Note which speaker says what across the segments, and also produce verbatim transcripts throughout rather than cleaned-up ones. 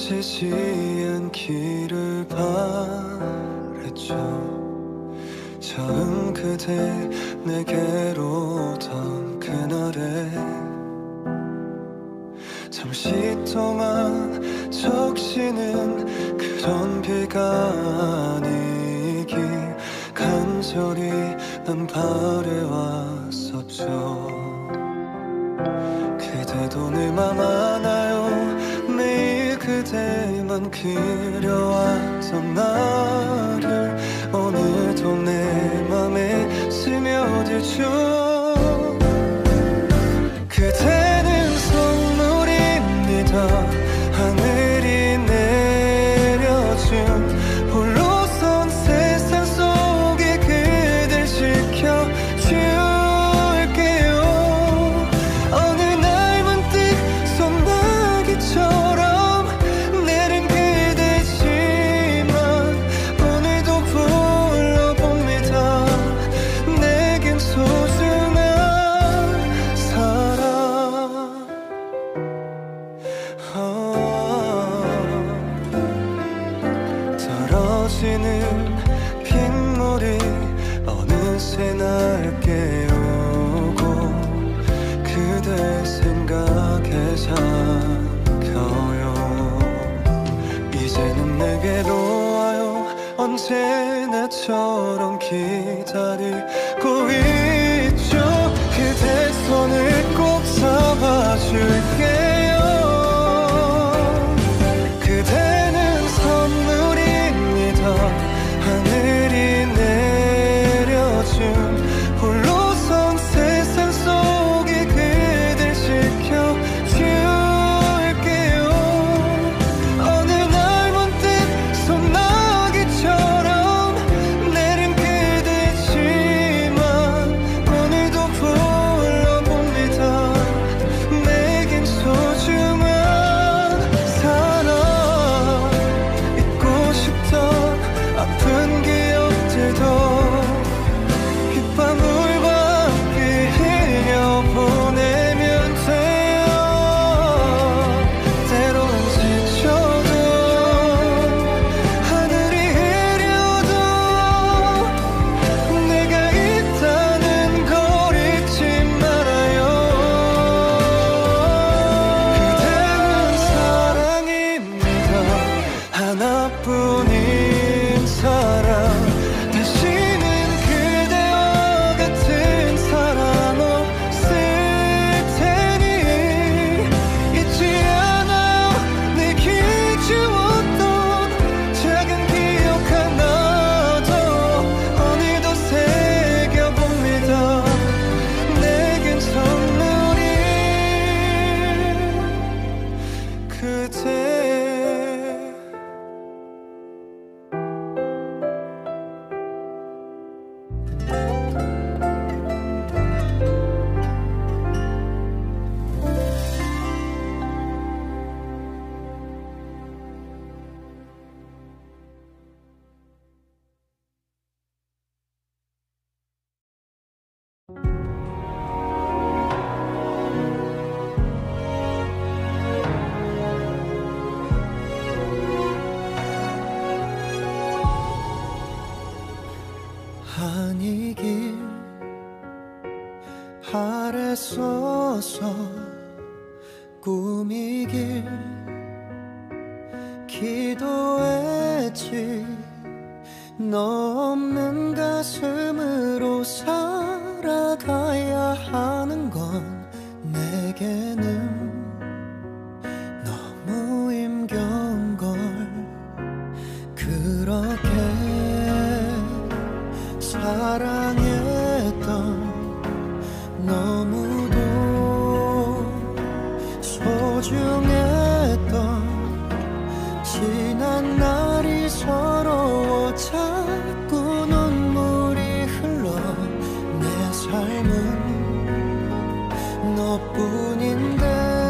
Speaker 1: 헤어지지 않기를 바랬죠. 처음 그대 내게로 오던 그날에 잠시 동안 적시는 그런 비가 아니길 간절히 난 바래왔었죠. 그대도 내 맘 알아요. 매일 그대만 그려왔던 나를 오늘도 내 맘에 스며들죠. 그대는 선물입니다. 하늘이 내려준 홀로선 세상 속에 그댈 지켜줄게요. 어느 날 문득 소나기처럼 내린 그대지만 오늘도 불러봅니다. 내겐 소중한 사랑. 떨어지는 빗물이 어느새 날 깨우고 그대 생각에 잠겨요. 이제는 내게로 와요. 언제나처럼 기다리고 있죠. 그대 손을 꼭 잡아줄게요. 그대는 선물입니다. 하늘이 내려준 홀로선 세상 속에 그댈 지켜줄게요. 어느 날 문득 소나기처럼 내린 그대지만 오늘도 불러봅니다. 내겐 소중한 사랑. 잊고 싶던 아픈 기억들도 빗방울밖에 흘려보내면 돼요. 때로는 지쳐도 하늘이 흐려도 내가 있다는 걸 잊지 말아요. 그대는 사랑입니다. 하나뿐인 사랑. 다시는 그대와 같은 사랑 없을 테니 잊지 않아요. 내게 주었던 작은 기억 하나도 오늘도 새겨봅니다. 내겐 선물이 그대. 아니길 아래 서서 꿈이길 기도했지. 너 없는 가슴으로 살아가야 하는 건 내게는 너무 힘겨운 걸. 그렇게 사랑했던 너무도 소중했던 지난 날이 서러워 자꾸 눈물이 흘러. 내 삶은 너뿐인데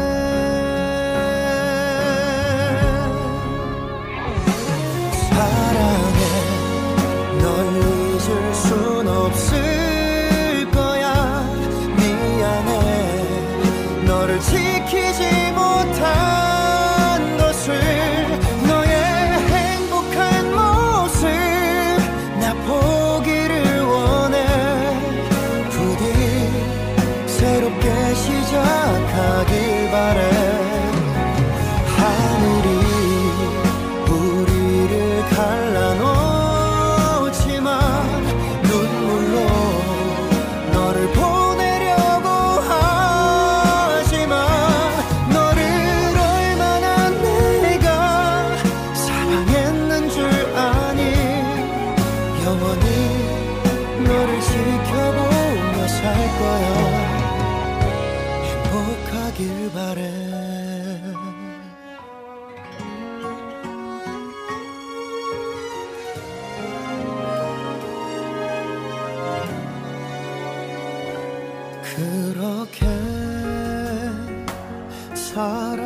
Speaker 1: 사랑해. 널 잊을 순 없을 거야. 미안해. 너를 지키지 못한 것을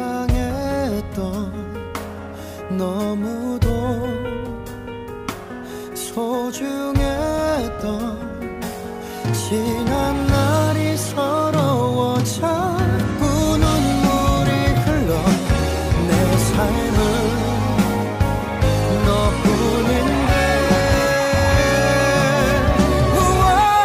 Speaker 1: 사랑했던 너무도 소중했던 지난 날이 서러워 자꾸 눈물이 흘러 내 삶은 너뿐인데 우와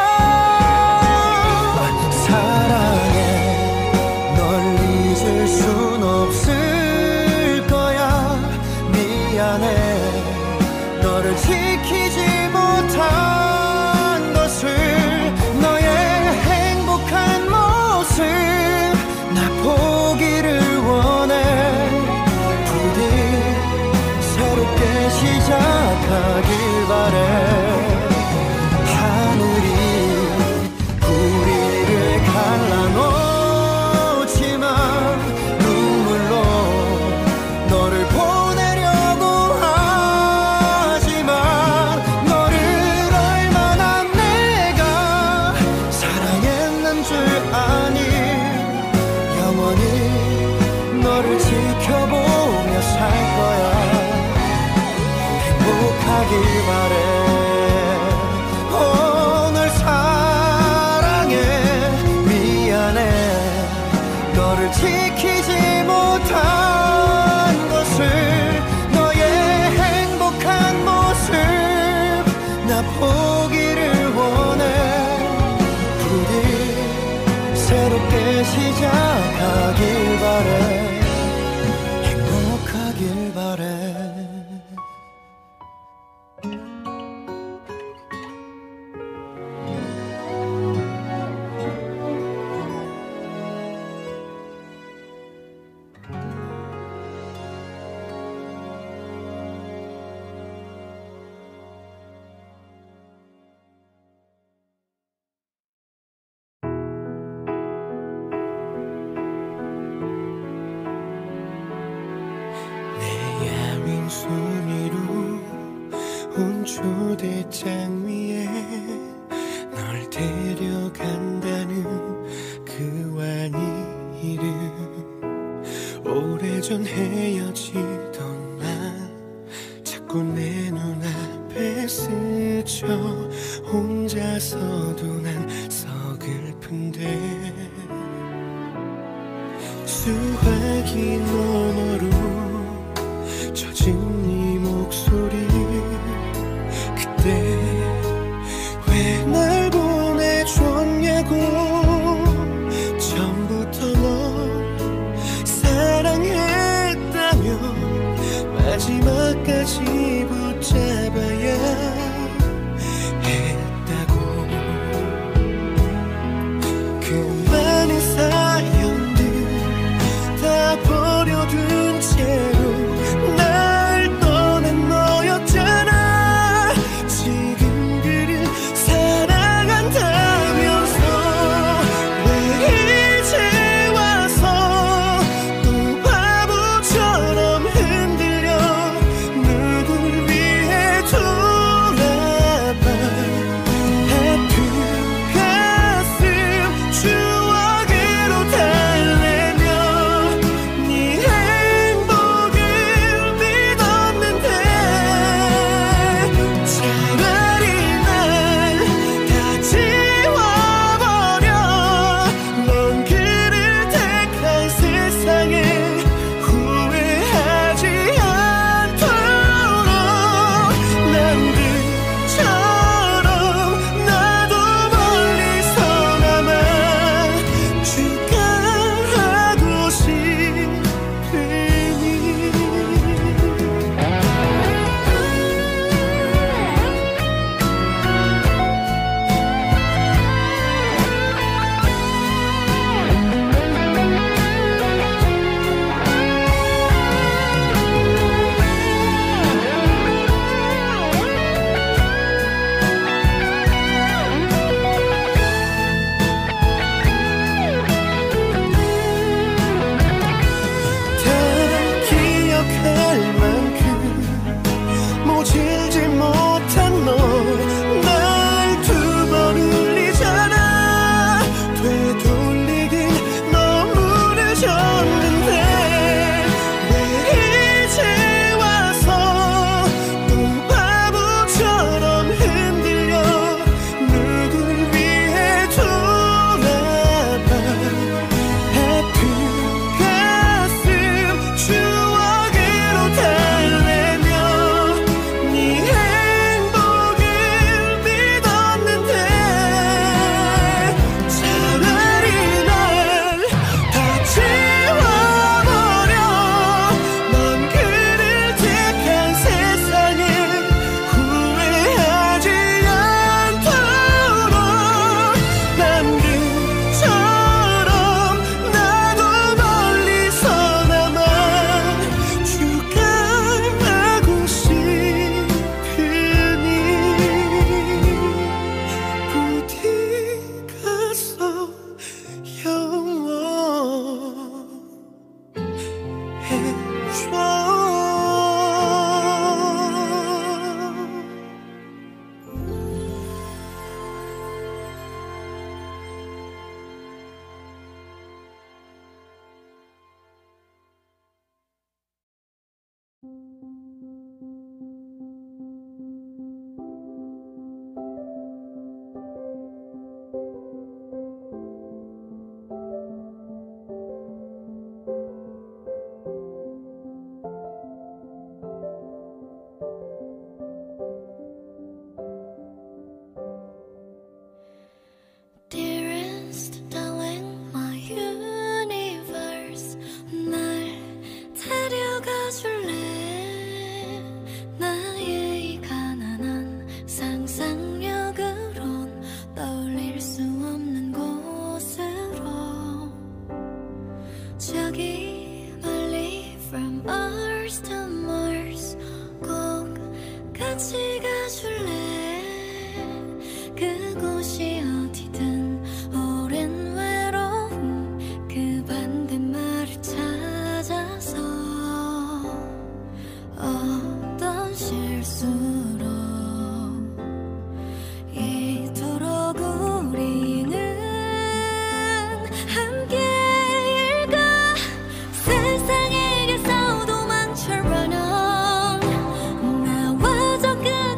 Speaker 1: 사랑해 널 잊을 순 없을 거야 미안해 너를 지키지 못한 것을 너의 행복한 모습 나 보기를 원해 부디 새롭게 시작하길 바래 하늘이 우리를 갈라놓지만 눈물로 너를 보내려고 하지만 너를 얼마나 내가 사랑했는 줄 아니 영원히 너를 지켜보며 살 거야 행복하길 바래 어, 널 사랑해 미안해 너를 지키지 못한 것을 너의 행복한 모습 나 보기를 원해 부디 새롭게 시작하길 바래 행복하길 바래 손으로 온 초대장 위에 널 데려간다는 그 완이름 오래전 헤어지던 날 자꾸 내 눈앞에 스쳐 혼자서도 난 서글픈데 수화기 너머로 젖은 네 목소리 그때 왜 날 보내줬냐고 처음부터 널 사랑했다며 마지막까지 붙잡아야 했다고 그 많은 사연들 다 버려둔 채로 to
Speaker 2: 세상에게 싸우도 망쳐봐라 나와 저 끝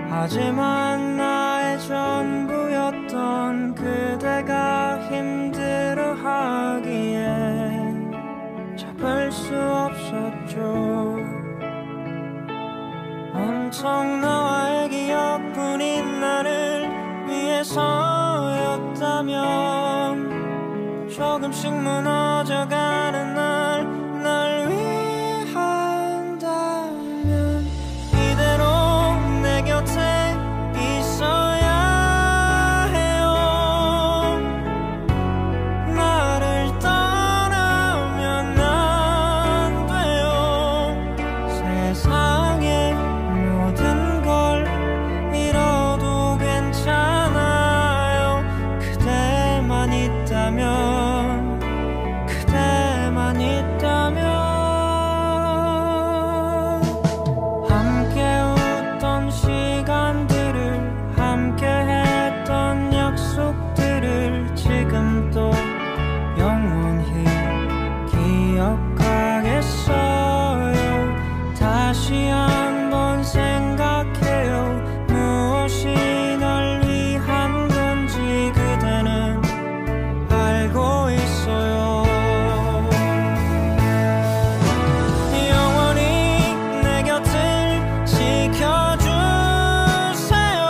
Speaker 2: 하지만 나의 전부였던 그대가 힘들어하기에 잡을 수 없었죠. 온통 나와의 기억뿐인 나를 위해서였다면 조금씩 무너져가는 날, 날 위한다면 이대로 내 곁에 있어야 해요. 나를 떠나면 안 돼요. 세상의 모든 걸 잃어도 괜찮아요. 그대만 있다면, 그대만 있다면. 함께 웃던 시간들을, 함께 했던 약속들을 지금도 영원히 기억하겠어요. 다시 한번 생각해요. 무엇이 널 위한 건지 그대는 알고 있어요. 영원히 내 곁을 지켜주세요.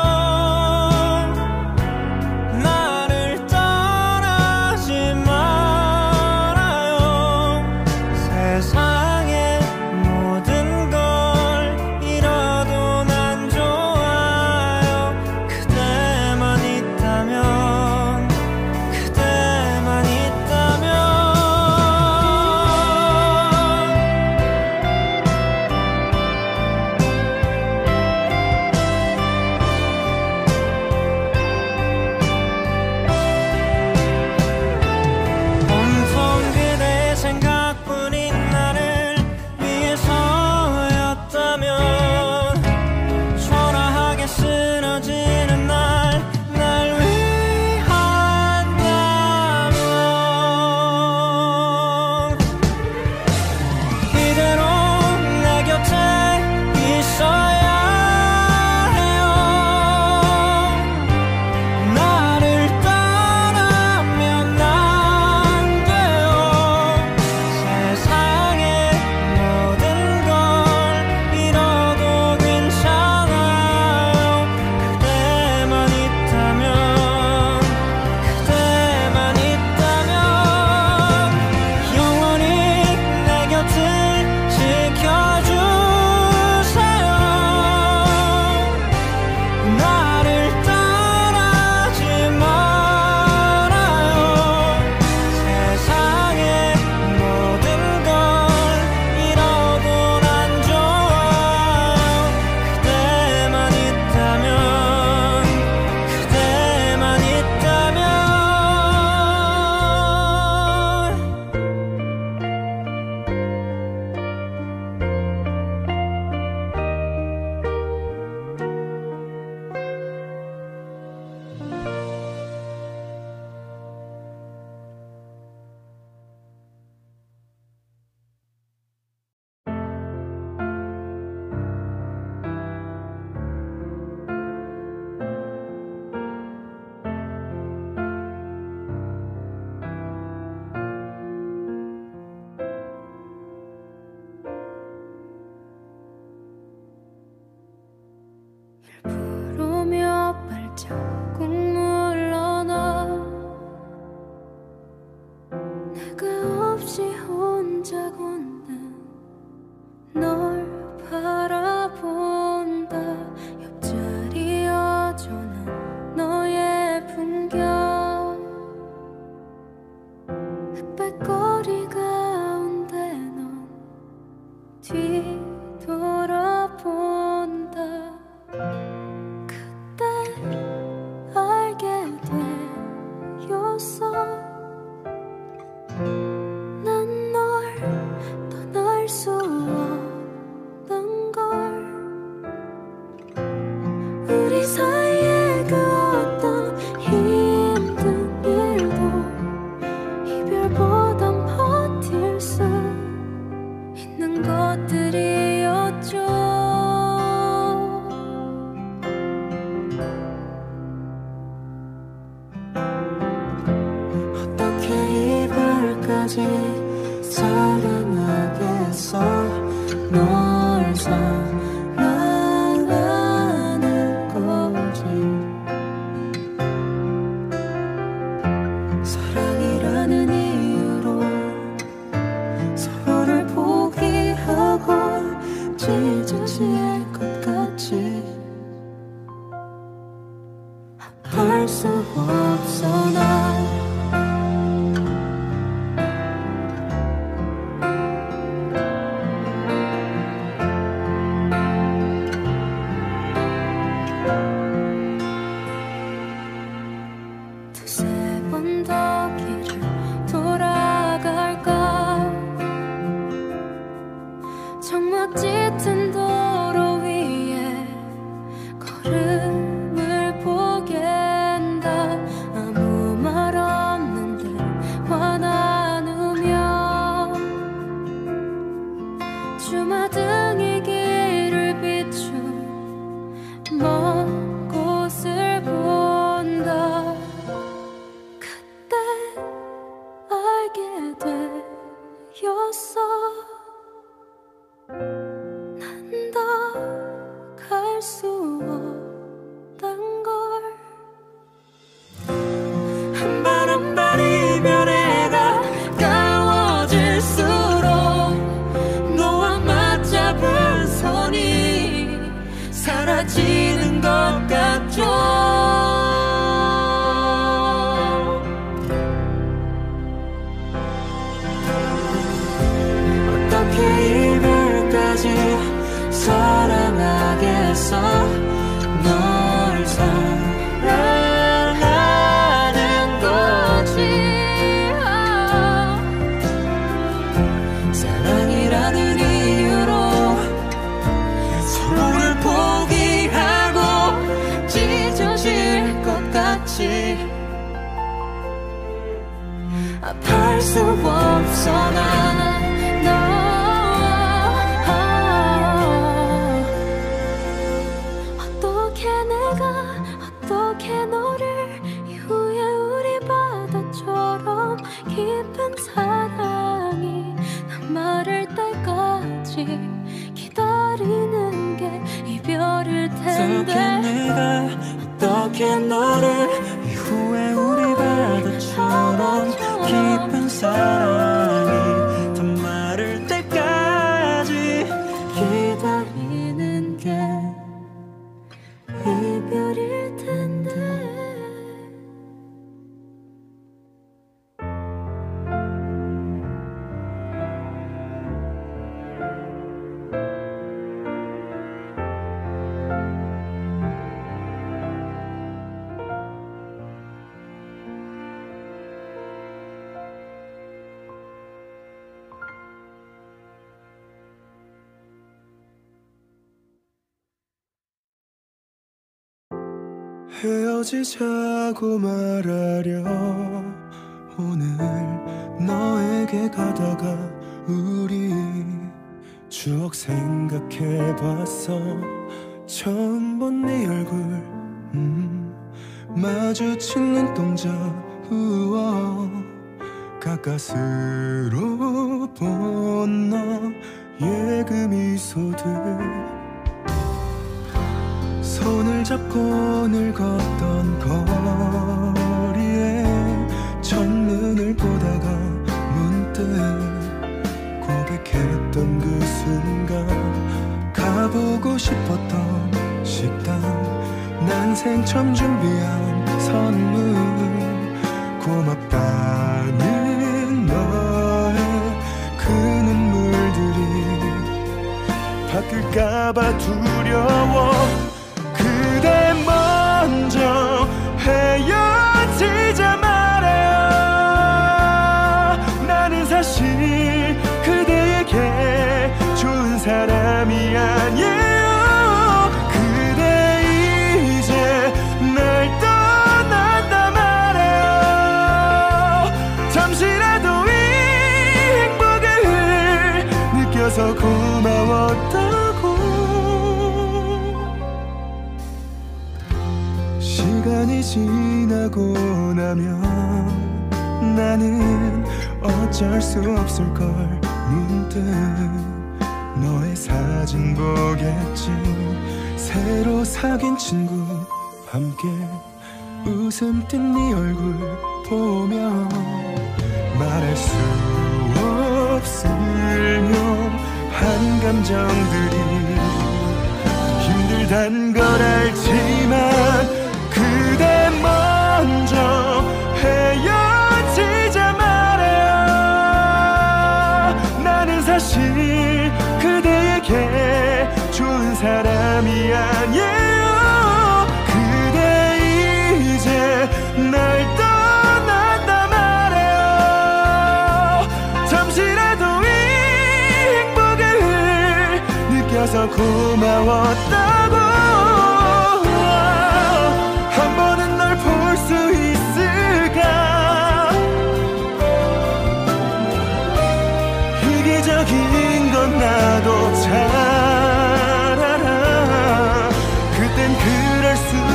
Speaker 2: 나를 떠나지 말아요. 세상의 모든 걸 잃어도 난 좋아요. 그대만 있다면, 그대만 있다면. 온통 그대의 생각뿐인 나를 위해서였다면 초라하게 쓰러지는 날, 날 위한다면 이대로 내 곁에 있어야 해요. 나를 떠나면 안 돼요. 세상의 모든 걸 잃어도 괜찮아요. 그대만 있다면, 그대만 있다면. 영원히 내 곁을 지켜주세요. 나를 떠나지 말아요. 세상의 모든 걸 잃어도 난 좋아요. 그대만 있다면, 그대만 있다면.
Speaker 3: 부르며 발자국 물러나 내가 없이 혼자 걷는 널 바라본다. 옆자리 여전한 너의 풍경, 흑백거리 가운데 넌 뒤돌아본다. 그때 알게 되었어. 난 널 떠날 수 없는 걸. 우리 사이에 그 어떤 힘든 일도 이별보단 버틸 수 있는 것들이었죠.
Speaker 2: 이별까지 사랑하겠어. 널 사랑하는 거지. 사랑이라는 이유로 서로를 포기하고 찢어질 것 같이 할 수 없어 난.
Speaker 3: 두세 번 더 길을 돌아갈까. 정막 짙은 도로 위에 걸음을 보갠다. 아무 말 없는 대화 나누며 주마등이 길을 비춘 먼 곳을 본다. 그때 알게 되었어. 난 더 갈 수 없단 걸.
Speaker 2: 한 발 한 발 이별에 가까워질수록 너와 맞잡은 손이 사라지는 것 같죠. 어떻게 이별까지 사랑하겠어. 널 사랑하는 거지. 사랑이라는 이유로 서로를 포기하고 찢어질 것 같이 아파할 수 없어 난.
Speaker 3: 어떻게 내가 어떻게 너를 이후에 우리 바다처럼 깊은 사랑이 난 마를 때까지 기다리는 게 이별일 텐데.
Speaker 2: 어떻게 내가 어떻게 너를 이후에 우리 바다처럼 깊은 사랑이 다 마를 때까지
Speaker 3: 기다리는 게 이별일 텐데.
Speaker 1: 헤어지자고 말하려 오늘 너에게 가다가 우리 추억 생각해봤어. 처음 본 네 얼굴 음, 마주친 눈동자 우와 가까스로 본 너의 그 미소들 손을 잡고 오늘 걷던 거리에 첫눈을 보다가 문득 고백했던 그 순간 가보고 싶었던 식당 난생 처음 준비한 선물 고맙다는 너의 그 눈물들이 바뀔까봐 두려워. 그대 먼저 헤어지자 말아요. 나는 사실 그대에게 좋은 사람이 아니에요. 그대 이제 날 떠난다 말아요. 잠시라도 이 행복을 느껴서 고마웠다고. 시간이 지나고 나면 나는 어쩔 수 없을걸. 문득 너의 사진 보겠지. 새로 사귄 친구 함께 웃음 띤 네 얼굴 보며 말할 수 없을 묘한 감정들이 힘들단 걸 알지만 그대 먼저 헤어지자 말해요. 나는 사실 그대에게 좋은 사람이 아니에요. 그대 이제 날 떠난다 말해요. 잠시라도 이 행복을 느껴서 고마웠다고. 한 번은 널 볼 수 있을까. 이기적인 건 나도 잘 알아. 그땐 그럴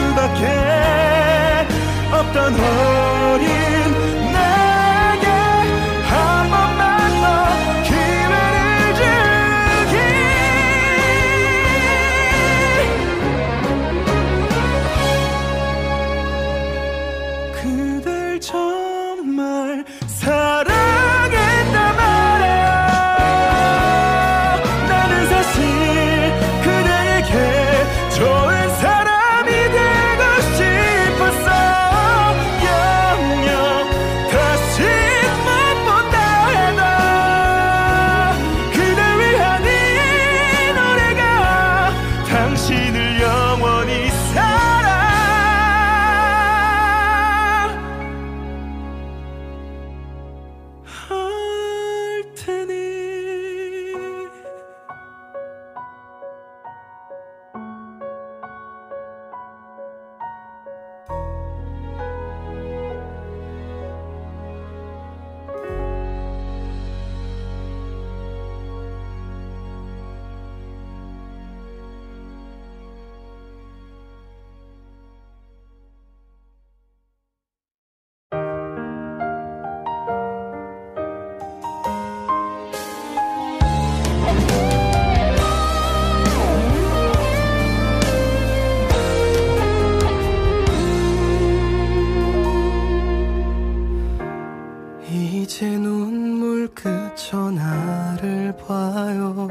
Speaker 1: 수밖에 없던 어린 나에게 한 번만 더 기회를 주기. 그댈 정말 사랑했단 말이에요. 나는 사실 그대에게 좋은 사람이 되고 싶었어. 영영 다시 못 본다 해도 그댈 위한 이 노래가 당신을 영원히 사랑할 테니. 이제 눈물 그쳐 나를 봐요.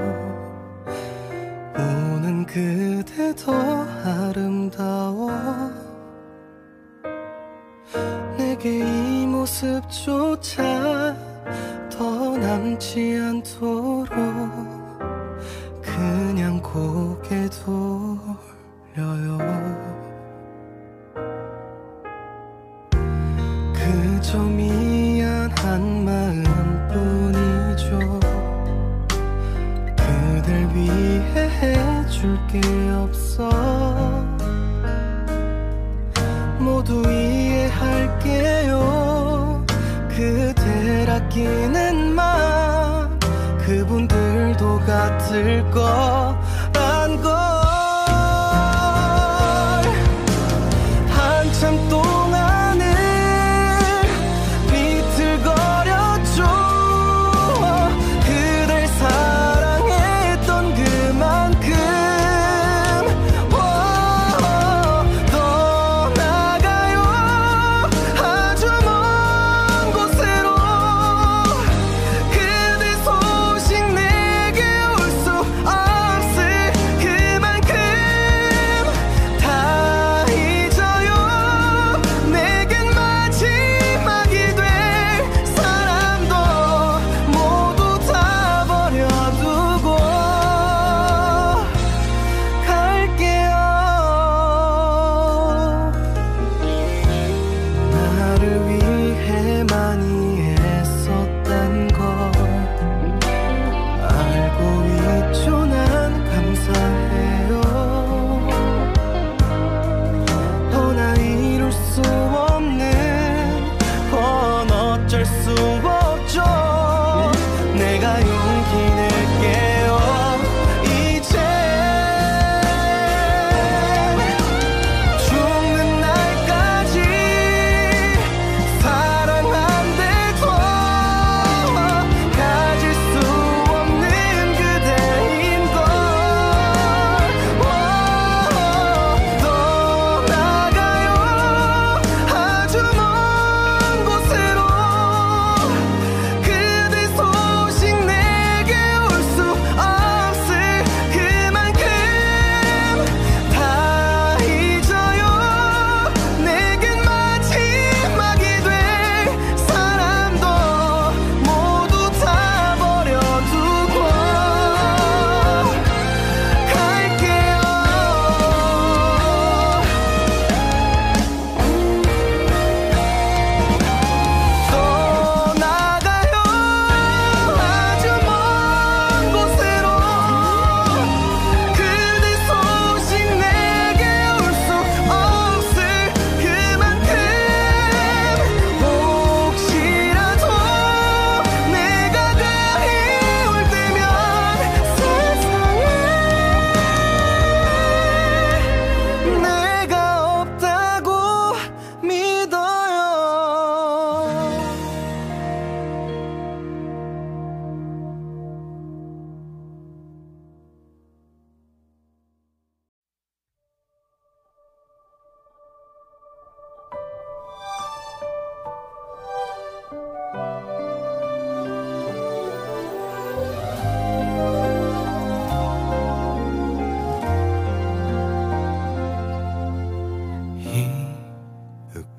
Speaker 1: 우는 그대 더 아름다워. 내게 이 모습조차 더 남지 않도록 그냥 고개 돌려요. 그저 미안한 마음뿐이죠. 그댈 위해 해줄 게 없어. 모두 이해할게요. 그댈 아끼는 마음 그분들도 같을 거란 걸. 한참 동안은 비틀거렸죠. 그댈 사랑했던 그만큼. 오, 떠나가요. 아주 먼 곳으로. 그대 소식 내게 올 수 없을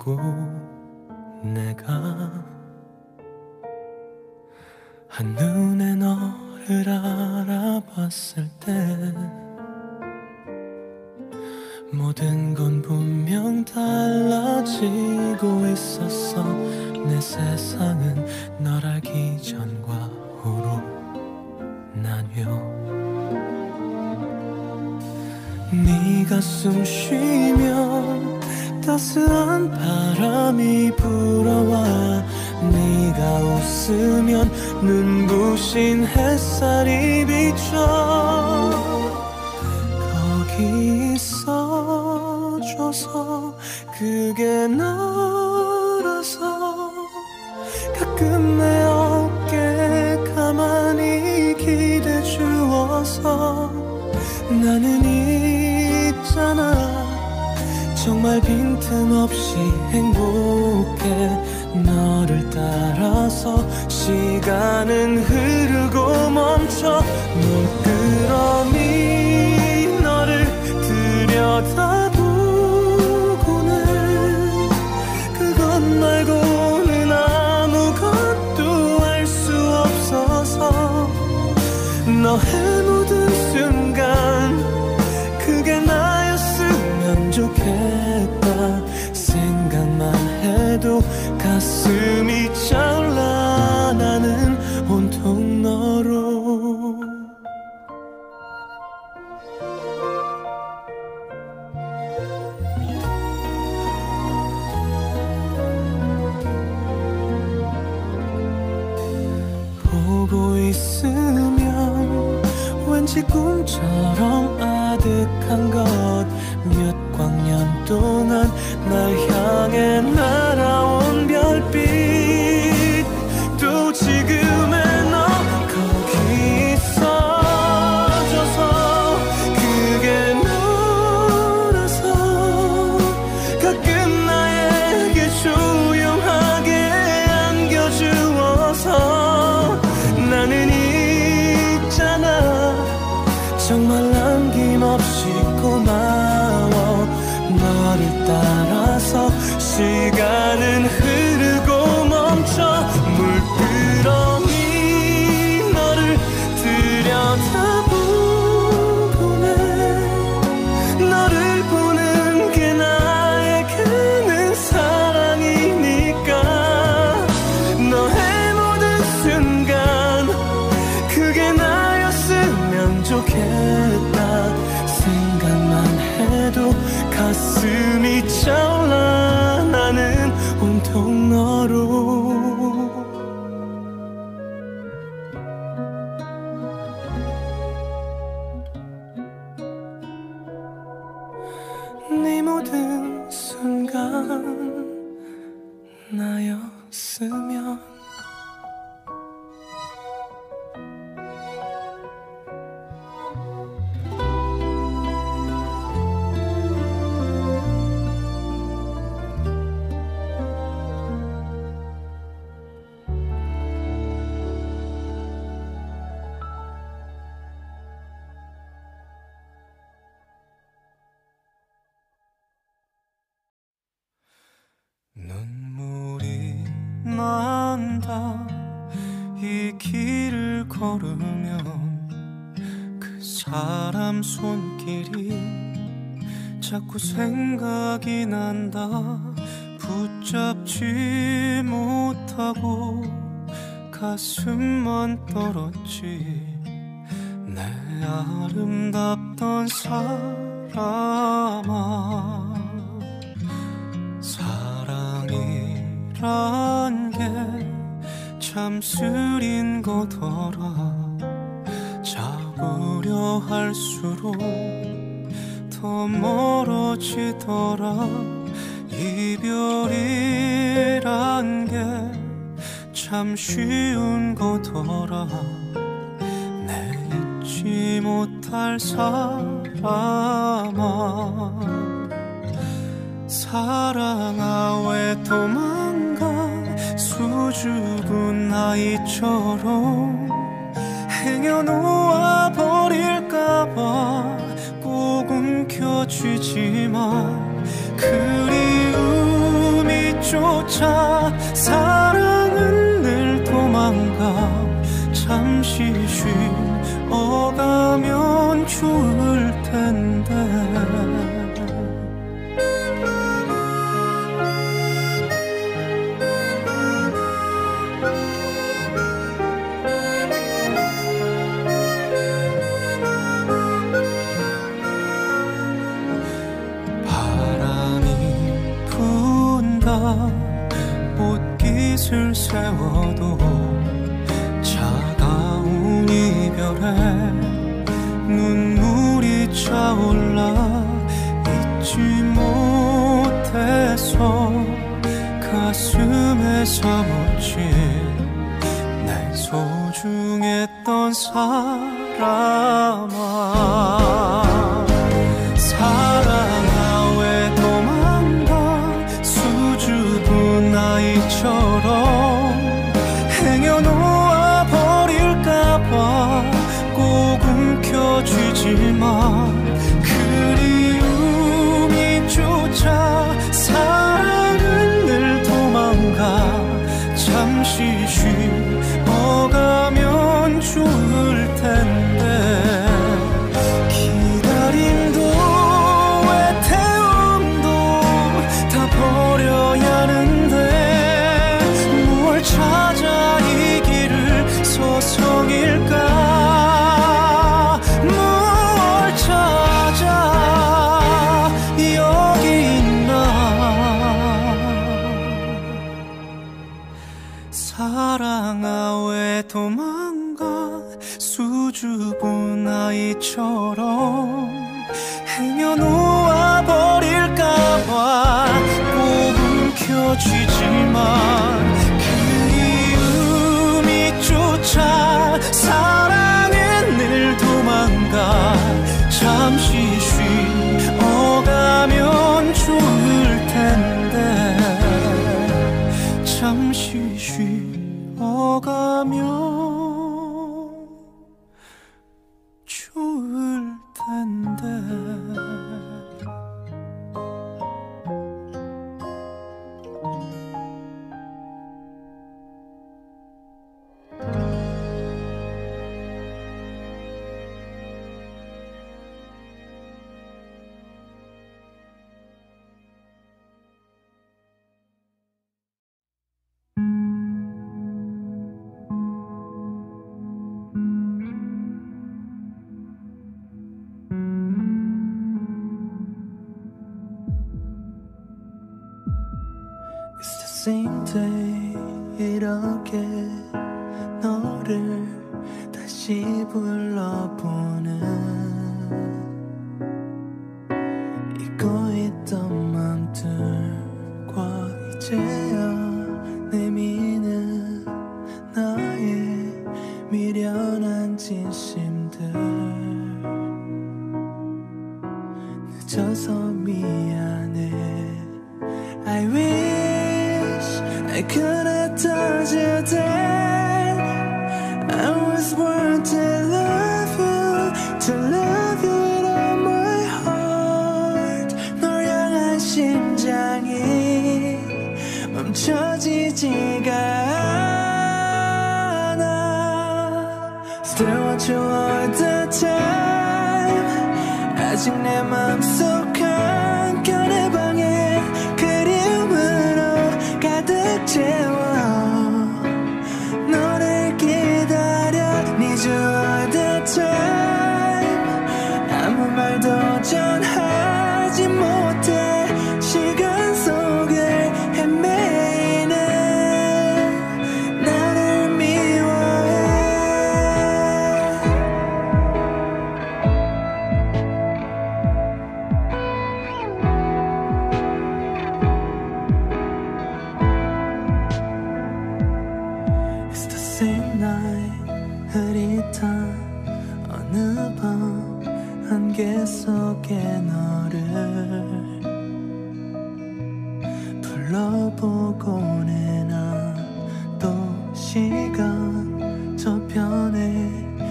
Speaker 1: 알고 내가 한눈에 너를 알아봤을 때 모든 건 분명 달라지고 있었어. 내 세상은 널 알기 전과 후로 나뉘어. 네가 숨 쉬면 따스한 바람이 불어와 네가 웃으면 눈부신 햇살이 비춰. 거기 있어줘서 그게 너라서 가끔 내 어깨에 가만히 기대 주어서 나는 있잖아 정말 빈틈없이 행복해. 너를 따라서 시간은 흐르고 멈춰. 물끄러미 너를 들여다보고는 그것 말고는 아무것도 알 수 없어서 너의 모든 순간 그게 나였으면 좋겠다. 생각만 해도 가슴이 차올라. 나는 온통 너로. 보고 있으면 왠지 꿈처럼 아득한 것. 몇 광년 동안 날 향해 날아온 별빛. 또 지금의 너 거기 있어줘서 그게 너라서 가끔 나에게 조용하게 안겨주어서 나는 있잖아 정말 남김없이 고마워. 너를 따라서 시간은 흐르고 멈춰. 물끄러미 너를 들여다보고는 너를 보는 게 나에게는 사랑이니까. 너의 모든 순간 그게 나였으면 좋겠다. 생각만 해도 가슴이 차올라. 나는 온통 너로. 네 모든 순간 나였으면. 눈물이 난다 이 길을 걸으면. 그 사람 손길이 자꾸 생각이 난다. 붙잡지 못하고 가슴만 떨었지. 내 아름답던 사람아. 사랑이란 게 참 쓰린 거더라. 잡으려 할수록 더 멀어지더라. 이별이란 게 참 쉬운 거더라. 내 잊지 못할 사람아. 사랑아 왜 도망가. 수줍은 아이처럼 행여놓아 버릴까봐 꼭 움켜쥐지만 그리움이 쫓아 사랑은 늘 도망가 잠시 쉬어가면 좋을 텐데 옷깃을 세워도 차가운 이별에 눈물이 차올라 잊지 못해서 가슴에 사무친 내 소중했던 사람아 사랑아 왜 도망가 수줍은 아이처럼 행여놓아 버릴까봐 꼭 움켜쥐지만 그리움이 쫓아 사랑은 늘 도망가 잠시 쉬어가면 좋을 텐데 기다림도 애태움도 다 버려야 하는데 뭘 찾아 이 길을 서성일까 뭘 찾아 여기 있나 사랑아 왜 도망가 수줍은 아이처럼 행여놓아 버릴까봐 꼭 움켜쥐지만 그리움이 쫓아 사랑은 늘 도망가 잠시 쉬어가면 좋을 텐데 잠시 쉬어가면 좋을 텐데 It's the same day 이렇게 너를 다시 불러보는 잊고 있던 맘들과 이제야 내미는 나의 미련한 진심들 늦어서 미안해 I wish I could have told you that I was born to love you, to love you with all my heart. 널 향한 심장이 멈춰지지가 않아. Still want you all the time. 아직 내 맘속 한켠의 방에 가득 채워 너를 기다려 Need you all the time 아무 말도 전하지 못해 시간 속을 헤매이는 나를 미워해 Same night 흐릿한 어느 밤 안개 속에 너를 불러보곤 해 난 또 시간 저편에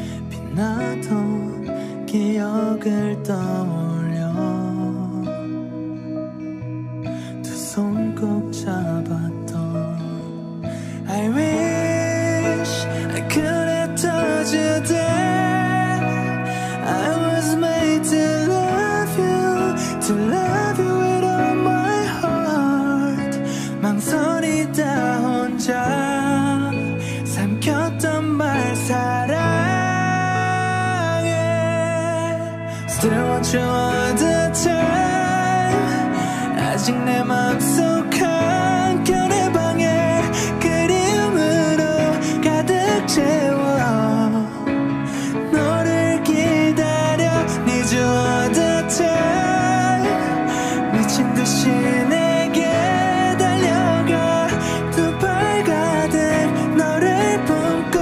Speaker 1: 빛나던 기억을 떠올려 두 손 꼭 잡아 아직 내 맘속 한켠의 방에 그리움으로 가득 채워 너를 기다려 Need you all the time 미친 듯이 내게 달려가 두 팔 가득 너를 품고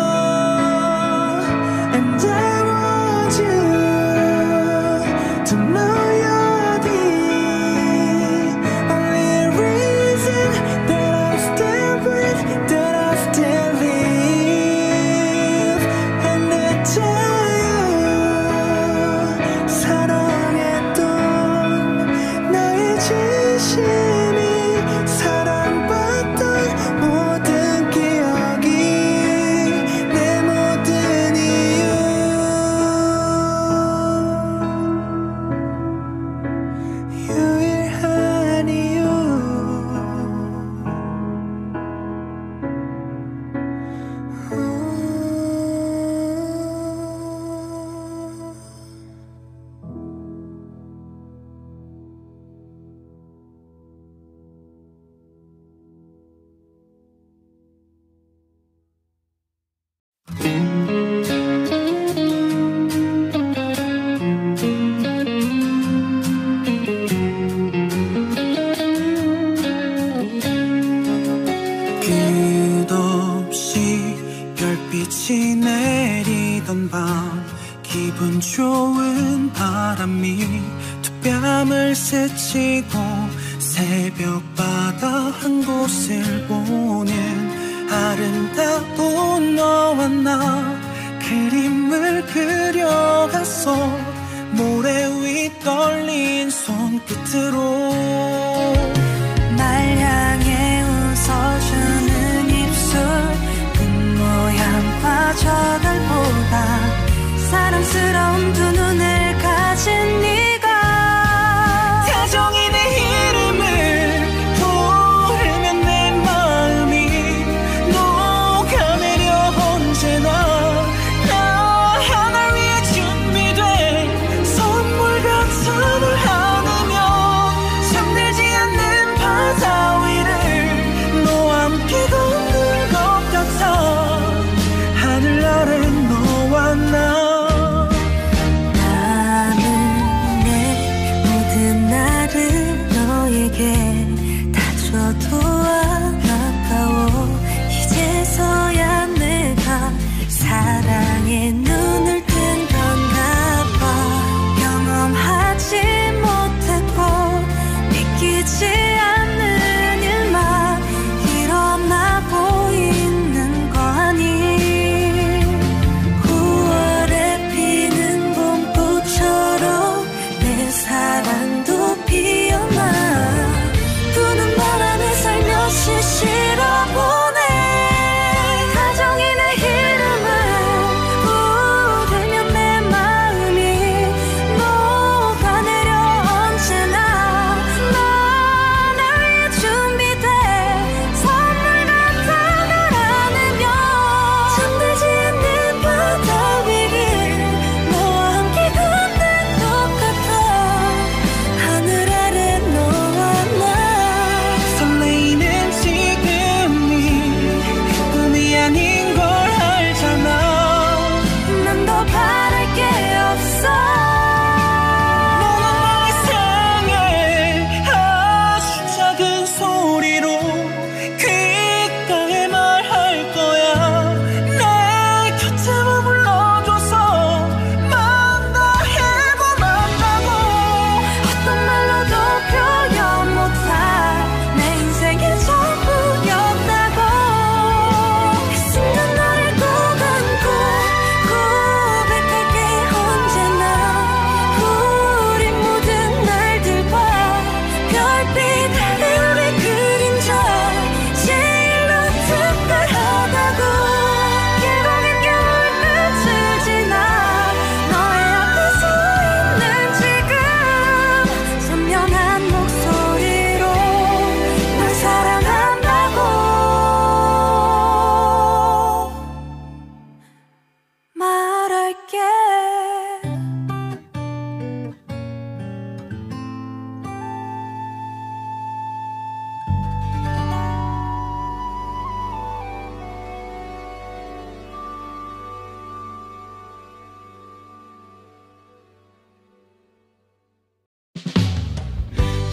Speaker 1: And I want you to know you're the only reason that I still breathe, that I still live. And I tell you 사랑했던 나의 진심이 사랑받던 모든 기억이 내 모든 이유 유일한 이유 끝없이 별빛이 내리던 밤 기분 좋은 바람이 두 뺨을 스치고 새벽 바다 한 곳을 보는 아름다운 너와 나 그림을 그려갔어 모래 위 떨린 손끝으로 날 향해 웃어주는 입술 끝모양 빠져달보다 사랑스러운 두 눈을 가진 네가 다정히 내 이름을 부르면 내 마음이 녹아내려 언제나 나 하나 위해 준비된 선물 같은 널 안으면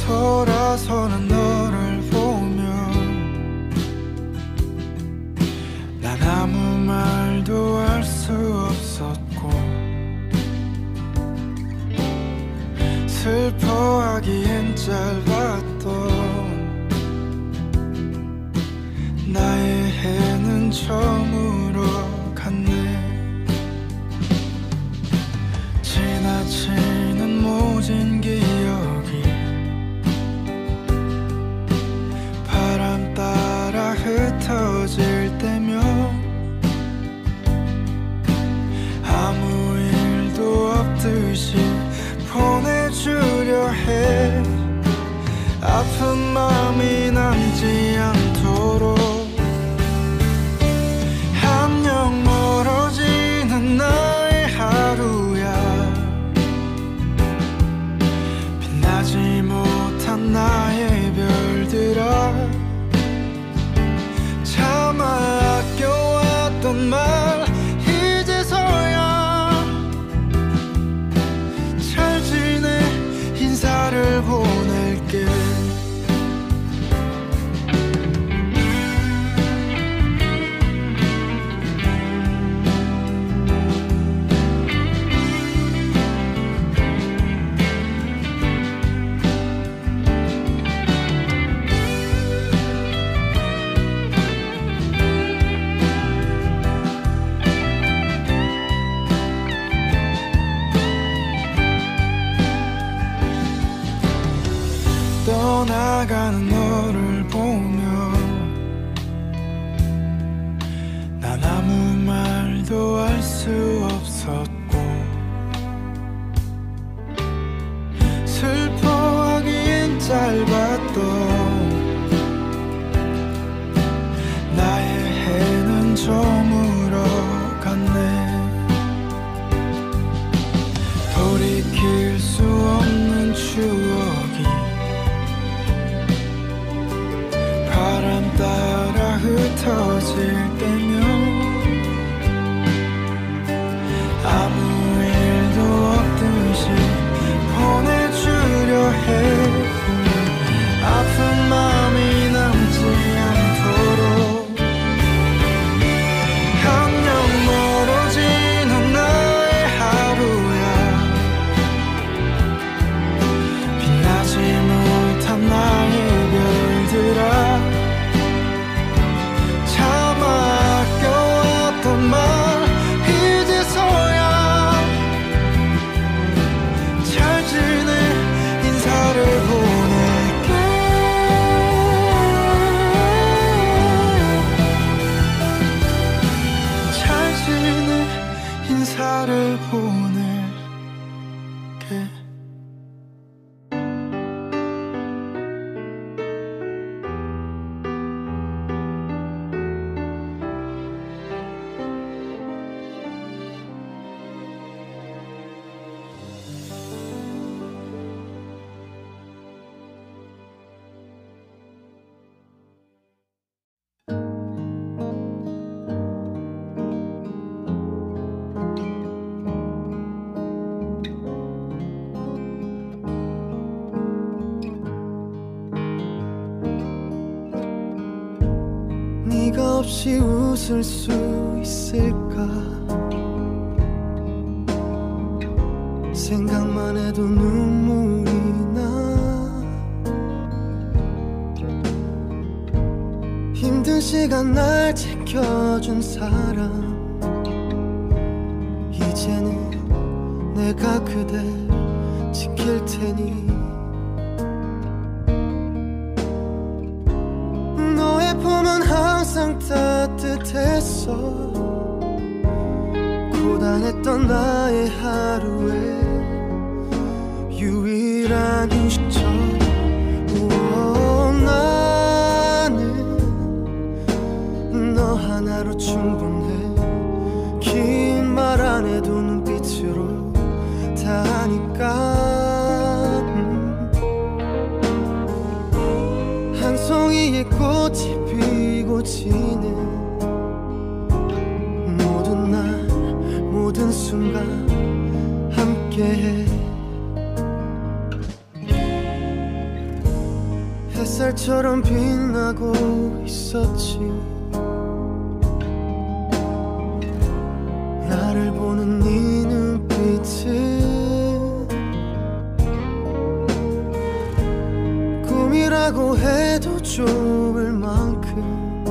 Speaker 4: 돌아서는 너를 보며 난 아무 말도 할 수 없었고 슬퍼하기엔 짧았던 나의 해는 저물어 갔네. 지나치는 모진 기억이 바람 따라 흩어질 때면 아무 일도 없듯이 보내주려 해. 아픈 마음이 남지 않도록 안녕 멀어지는 나의 하루야. 빛나지 못한 나의 별들아 차마 아껴왔던 말 이제서야 잘 지내 인사를 보낼게. 떠나가는 너를 보며 난 아무 말도 할 수 없었고 슬퍼하기엔 짧았던 나의 해는 저물어 갔네. 돌이킬 수 없는 추억이 바람 따라 흩어질 때면 아무 일도 없듯이 보내주려 해. 아픈 마음이 남지 않도록 안녕 멀어지는 나의 하루야. 빛나지 못한 나의 별들아 차마 아껴왔던 말 이제서야 잘 지내 인사를 보낼게. 잘 지내 인사를 보낼게. 네가 없이 웃을 수 있을까 생각만 해도 눈물이 나. 힘든 시간 날 지켜준 사람 이제는 내가 그댈 지킬 테니 너의 품은 항상 따뜻했어. 고단했던 나의 하루에 유일한 휴식처럼 나는 너 하나로 충분해. 긴 말 안 해도 눈빛으로 다 아니까. 한 송이의 꽃이 피고 지는 모든 날 모든 순간 함께해. 햇살처럼 빛나고 있었지. 나를 보는 네 눈빛은 꿈이라고 해도 좋을 만큼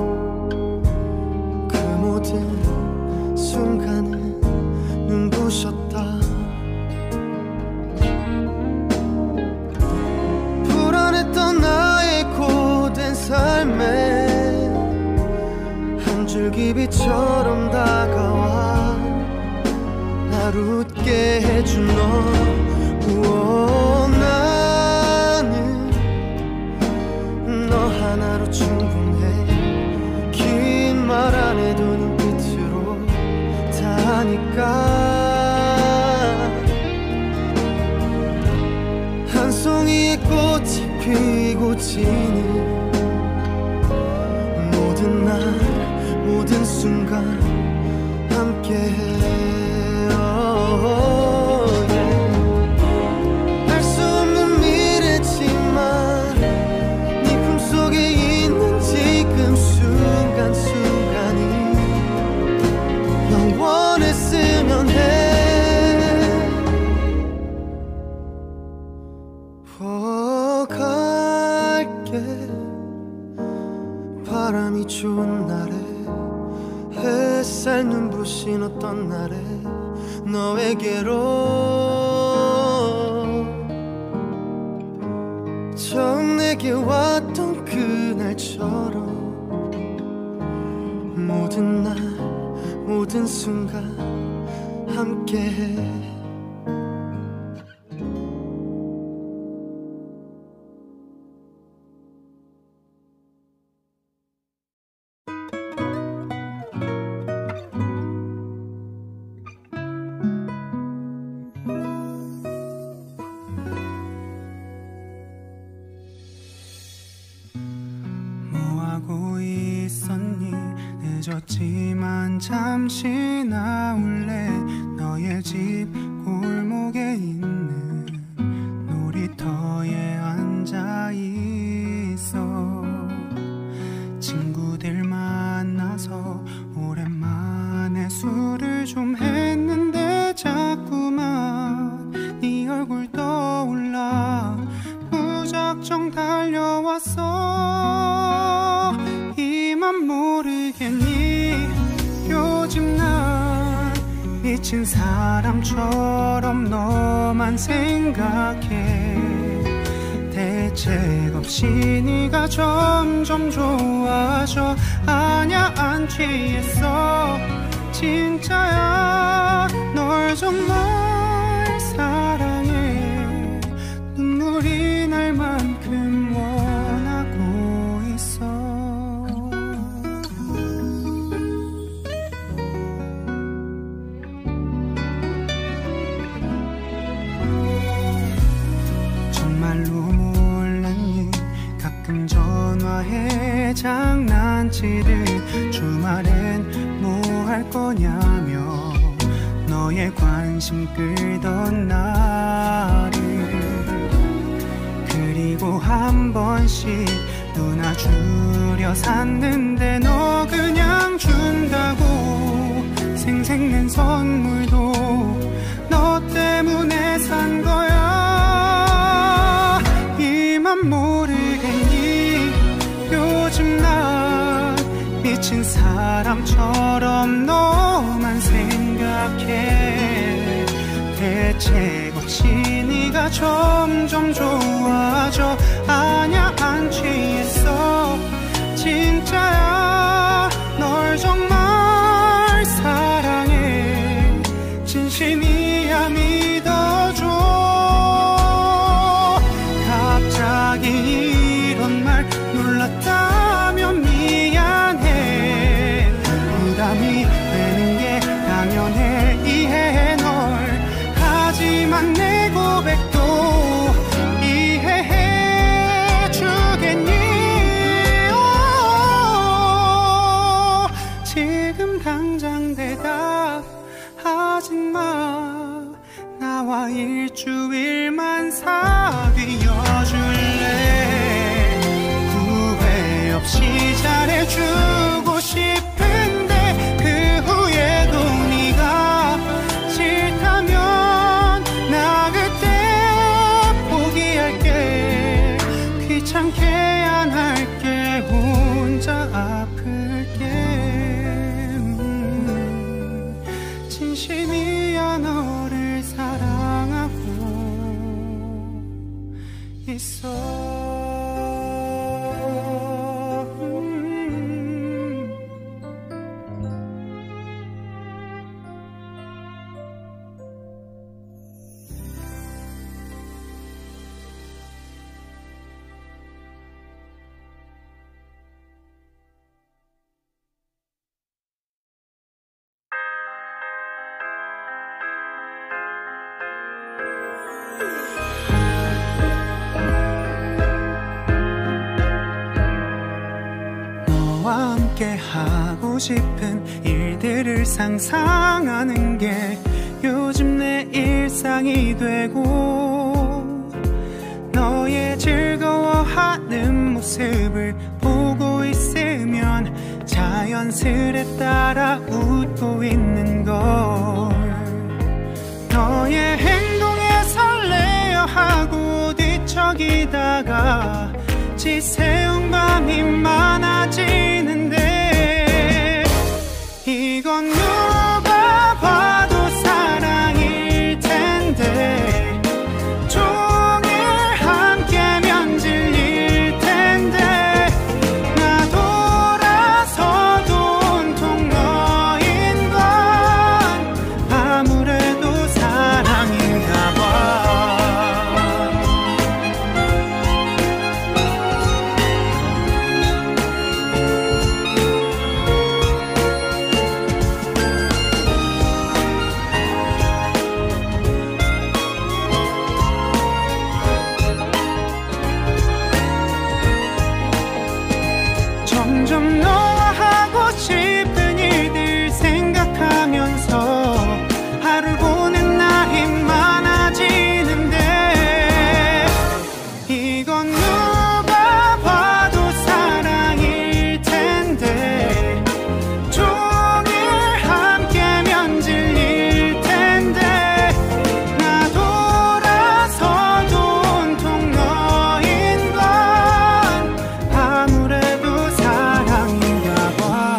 Speaker 4: 그 모든 순간은 눈부셨다. 불안했던 나의 고된 삶에 한 줄기 빛처럼 다가와 날 웃게 해준 너. 우와, 나는 너 하나로 충분해. 긴 말 안 해도 눈빛으로 다 하니까. 한 송이의 꽃이 피고 지는 모든 날 모든 순간 함께해. 알 수 없는 미래지만 네 품속에 있는 지금 순간순간이 영원했으면 해. 갈게. 바람이 좋은 날에 햇살 눈부신 어떤 날에 너에게로 처음 내게 왔던 그날처럼 모든 날 모든 순간 함께해.
Speaker 2: 늦었지만 잠시 나올래. 너의 집 골목에 있는 놀이터에 앉아있어. 친구들 만나서 오랜만에 술을 좀 했는데 자꾸만 네 얼굴 떠올라 무작정 달려왔어. 이만 모르겠니 요즘 난 미친 사람처럼 너만 생각해. 대책 없이 네가 점점 좋아져. 아냐 안 취했어 진짜야. 널 정말 사랑해. 눈물이 날 만큼 원하고 있어. 정말로 몰랐니 가끔 전화해 장난치듯 주말엔 뭐 할 거냐며 너의 관심 끌던 나를. 그리고 한 번씩 누나 주려 샀는데 너 그냥 준다고. 생색낸 선물도 너 때문에 산 거야. 이만 모르겠니 요즘 난 미친 사람처럼 너만 생각해. 대책 없이 네가 점점 좋아져. 아냐 안 취했어 진짜야. 널 정말 사랑해. 진심이야 믿어줘. 갑자기 이런 말 놀랐다면 미안해. 부담이 되는 게 당연해 이해해 널. 하지만 내 고백도 이해해 주겠니. 오, 지금 당장 대답하지 마. 나와 일주일만 사귀어줄래. 귀찮게 안 할게 혼자 아플게 음, 진심이야 너를 사랑하고 있어. 너와 함께 하고 싶은 일들을 상상하는 게 요즘 내 일상이 되고 너의 즐거워하는 모습을 보고 있으면 자연스레 따라 웃고 있는 걸 너의 행동에 설레어 하고 뒤척이다가 지새운 밤이 많아지는데 이건 누가 봐도 사랑일 텐데 종일 함께면 질릴 텐데 나 돌아서도 온통 너인 건 아무래도 사랑인가 봐. 점점 너와 하고 싶은 일들 생각하면서 하루 보는 날이 많아지는데 이건 누가 봐도 사랑일 텐데 종일 함께면 질릴 텐데 나 돌아서도 온통 너인 건 아무래도 사랑인가 봐.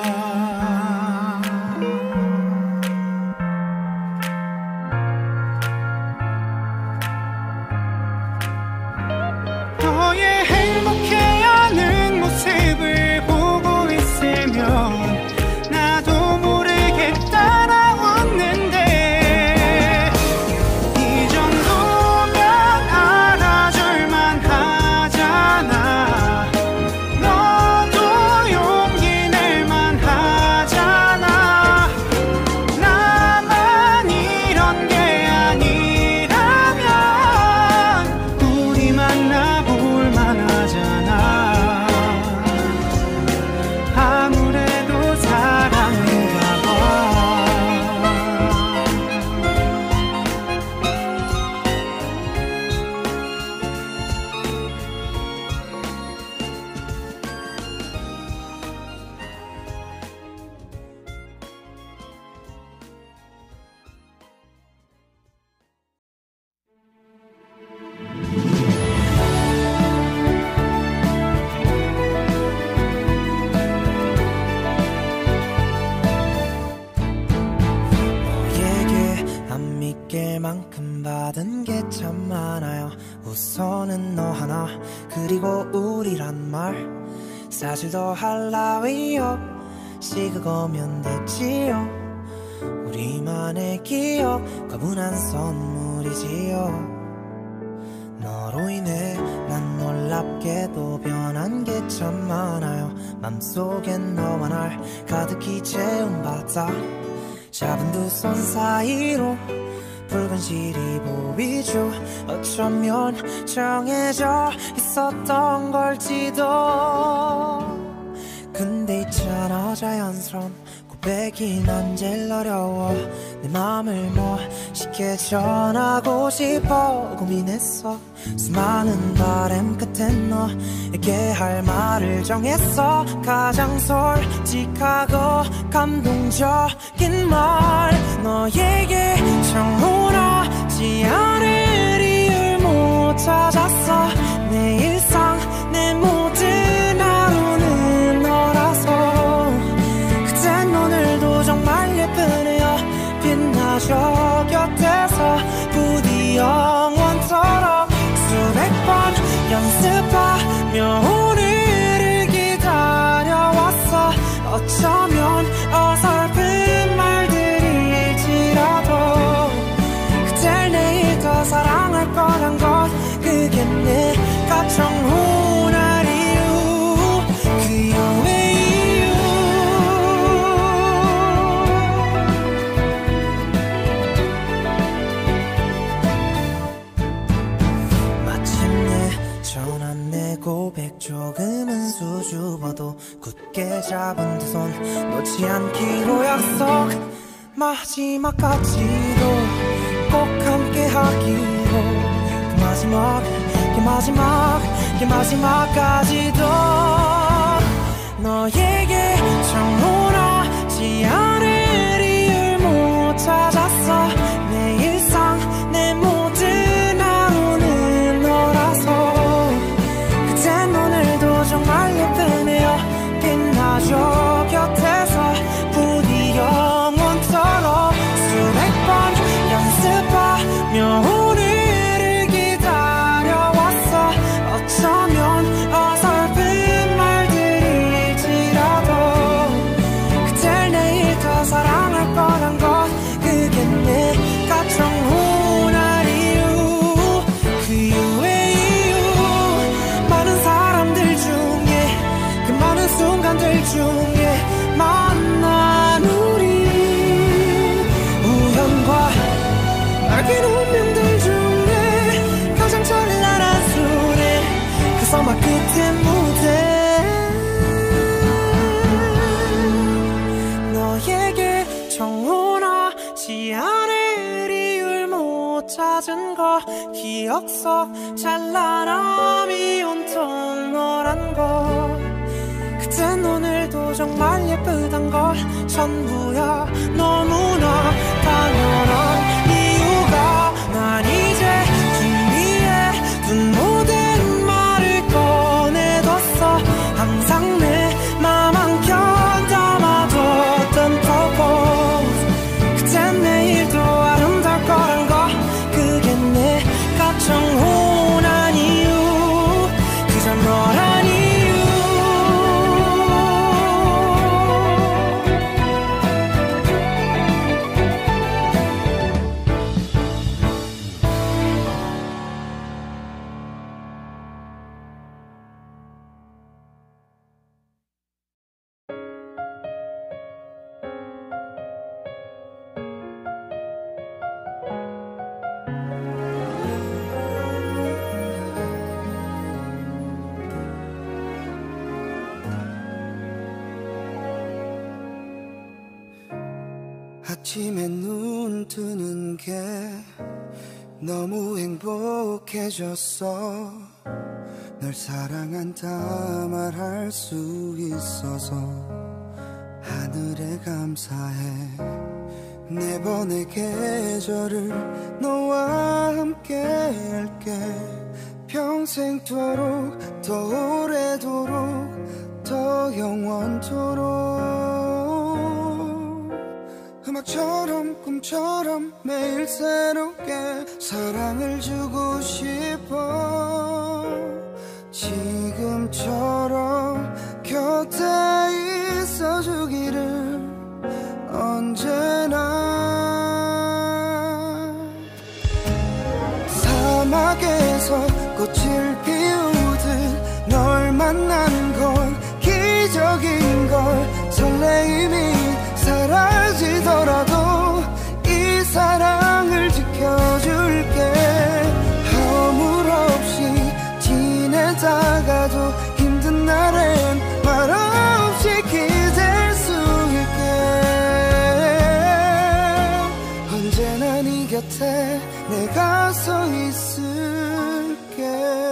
Speaker 2: 너의 행복해하는 모습을 보고 있으면 나도 모르게 따라 웃는데 이 정도면 알아줄만 하잖아. 너도 용기 낼만 하잖아. 나만 이런 게 아니라면 우리 만나볼 만하잖아. 아무래도 사랑인가 봐.
Speaker 4: 너에게 안 믿길 만큼 받은 게 참 많아요. 우선은 너 하나 그리고 우리란 말 사실 더 할 나위 없이 그거면 됐지요. 우리만의 기억 과분한 선물이지요. 너로 인해 난 놀랍게도 변한 게 참 많아요. 맘속엔 너와 날 가득히 채운 바다 잡은 두 손 사이로 붉은 실이 보이죠. 어쩌면 정해져 있었던 걸지도. 근데 있잖아 자연스러운 고백이 난 제일 어려워. 내 맘을 멋있게 전하고 싶어 고민했어. 수많은 바람 끝에 너에게 할 말을 정했어. 가장 솔직하고 감동적인 말. 너에게 청혼하지 않을 이유를 못 찾았어. 내 일상
Speaker 2: 연습하며 오늘을 기다려왔어. 어쩌면 어설픈 말들일지라도 그댈 내일 더 사랑할 거란 것, 그게 내가 청혼할 이유, 그 여의 이유. 마침내 전화 내 고백 조금은 수줍어도 굳게 잡은 두 손 놓지 않기로 약속. 마지막까지도 꼭 함께 하기로. 그 마지막, 그 마지막, 그 마지막까지도 너에게 청혼하지 않을 이유를 못 찾았어. 내 일상 내 모든 하루는 너라서. 그땐 오늘도 정말 예쁘네요. 빛나죠 곁에서 부디 영원토록. 수백 번 연습하며 오늘을 기다려왔어. 어쩌면 어설픈 말들일지라도 그댈 내일 더 사랑할 거란 것, 그게 내가 청혼할 이유, 그 이유의 이유. 많은 사람들 중에 그 많은 순간들 중에 만난 우리, 우연과 알긴 운명들 중에 가장 찬란한 순회, 그 서막 끝의 무대. 너에게 청혼하지 않을 이유를 못 찾은 거, 기억 속 찬란함이 온통 너란 거. 그땐 오늘도 정말 예쁘단 걸 전부야. 너무나 당연한 이유가 난 이제 준비해둔 모든 말을 꺼내뒀어. 항상 내 맘 한켠 담아뒀던 프로포즈. 그땐 내일도 아름다울 거란 거, 그게 내가 청혼한 이유, 그저 너란 이유.
Speaker 4: 아침에 눈 뜨는 게 너무 행복해졌어. 널 사랑한다 말할 수 있어서 하늘에 감사해. 네 번의 계절을 너와 함께 할게. 평생토록 더 오래도록 더 영원토록. 음악처럼 꿈처럼 매일 새롭게 사랑을 주고 싶어. 지금처럼 곁에 있어주기를 언제나. 사막에서 꽃을 피우듯 널 만나는 건 기적인 걸. 설레임이 사라지더라도 이 사랑을 지켜줄게. 허물 없이 지내다가도 힘든 날엔 말 없이 기댈 수 있게. 언제나 네 곁에 내가 서 있을게.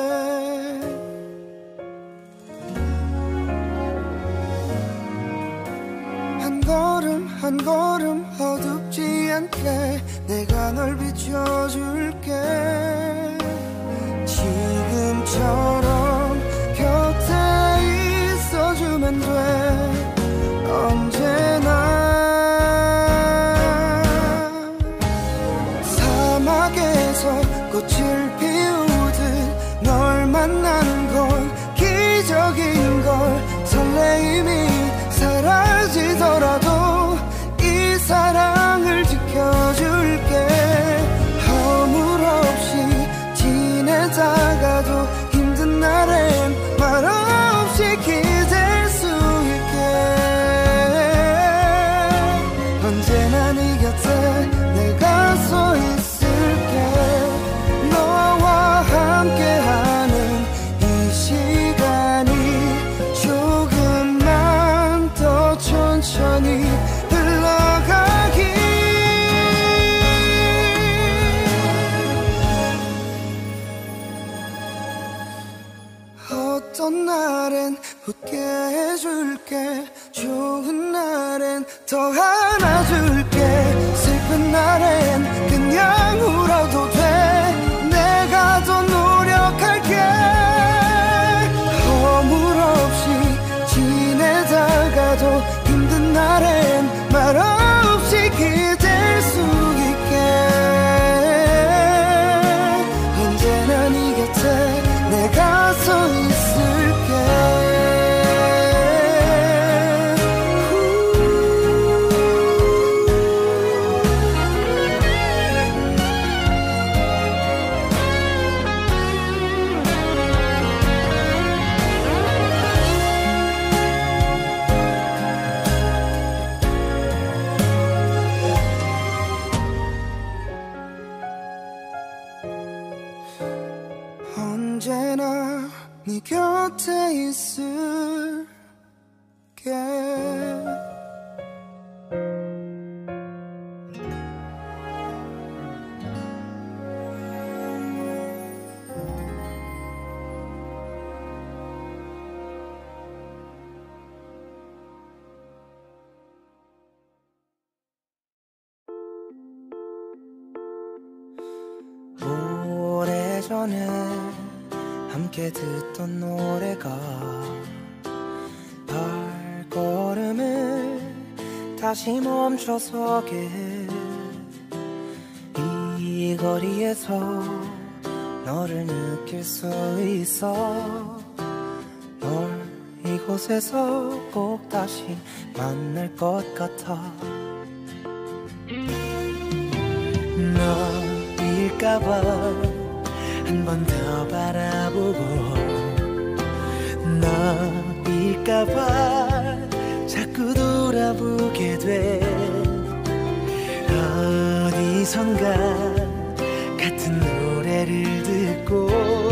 Speaker 4: 한 걸음 한 걸음 어둡지 않게 내가 널 비춰줄게. 지금처럼 곁에 있어주면 돼. 언제나. 사막에서 꽃을 피우듯 널 만나는 것 어떤 날엔 웃게 해줄게 좋은 날엔 더 안아줄게 슬픈 날엔 그냥 울어도 돼 내가 더 노력할게 허물 없이 지내다가도 힘든 날엔 말 없이 기댈 수 있게 언제나 네 곁에 내가 서 있을게 언제나 네 곁에 있을게
Speaker 2: 오래전에 함께 듣던 노래가 발걸음을 다시 멈춰서게 이 거리에서 너를 느낄 수 있어 널 이곳에서 꼭 다시 만날 것 같아 너일까봐 한 번 더 바라보고 너일까봐 자꾸 돌아보게 돼 어디선가 같은 노래를 듣고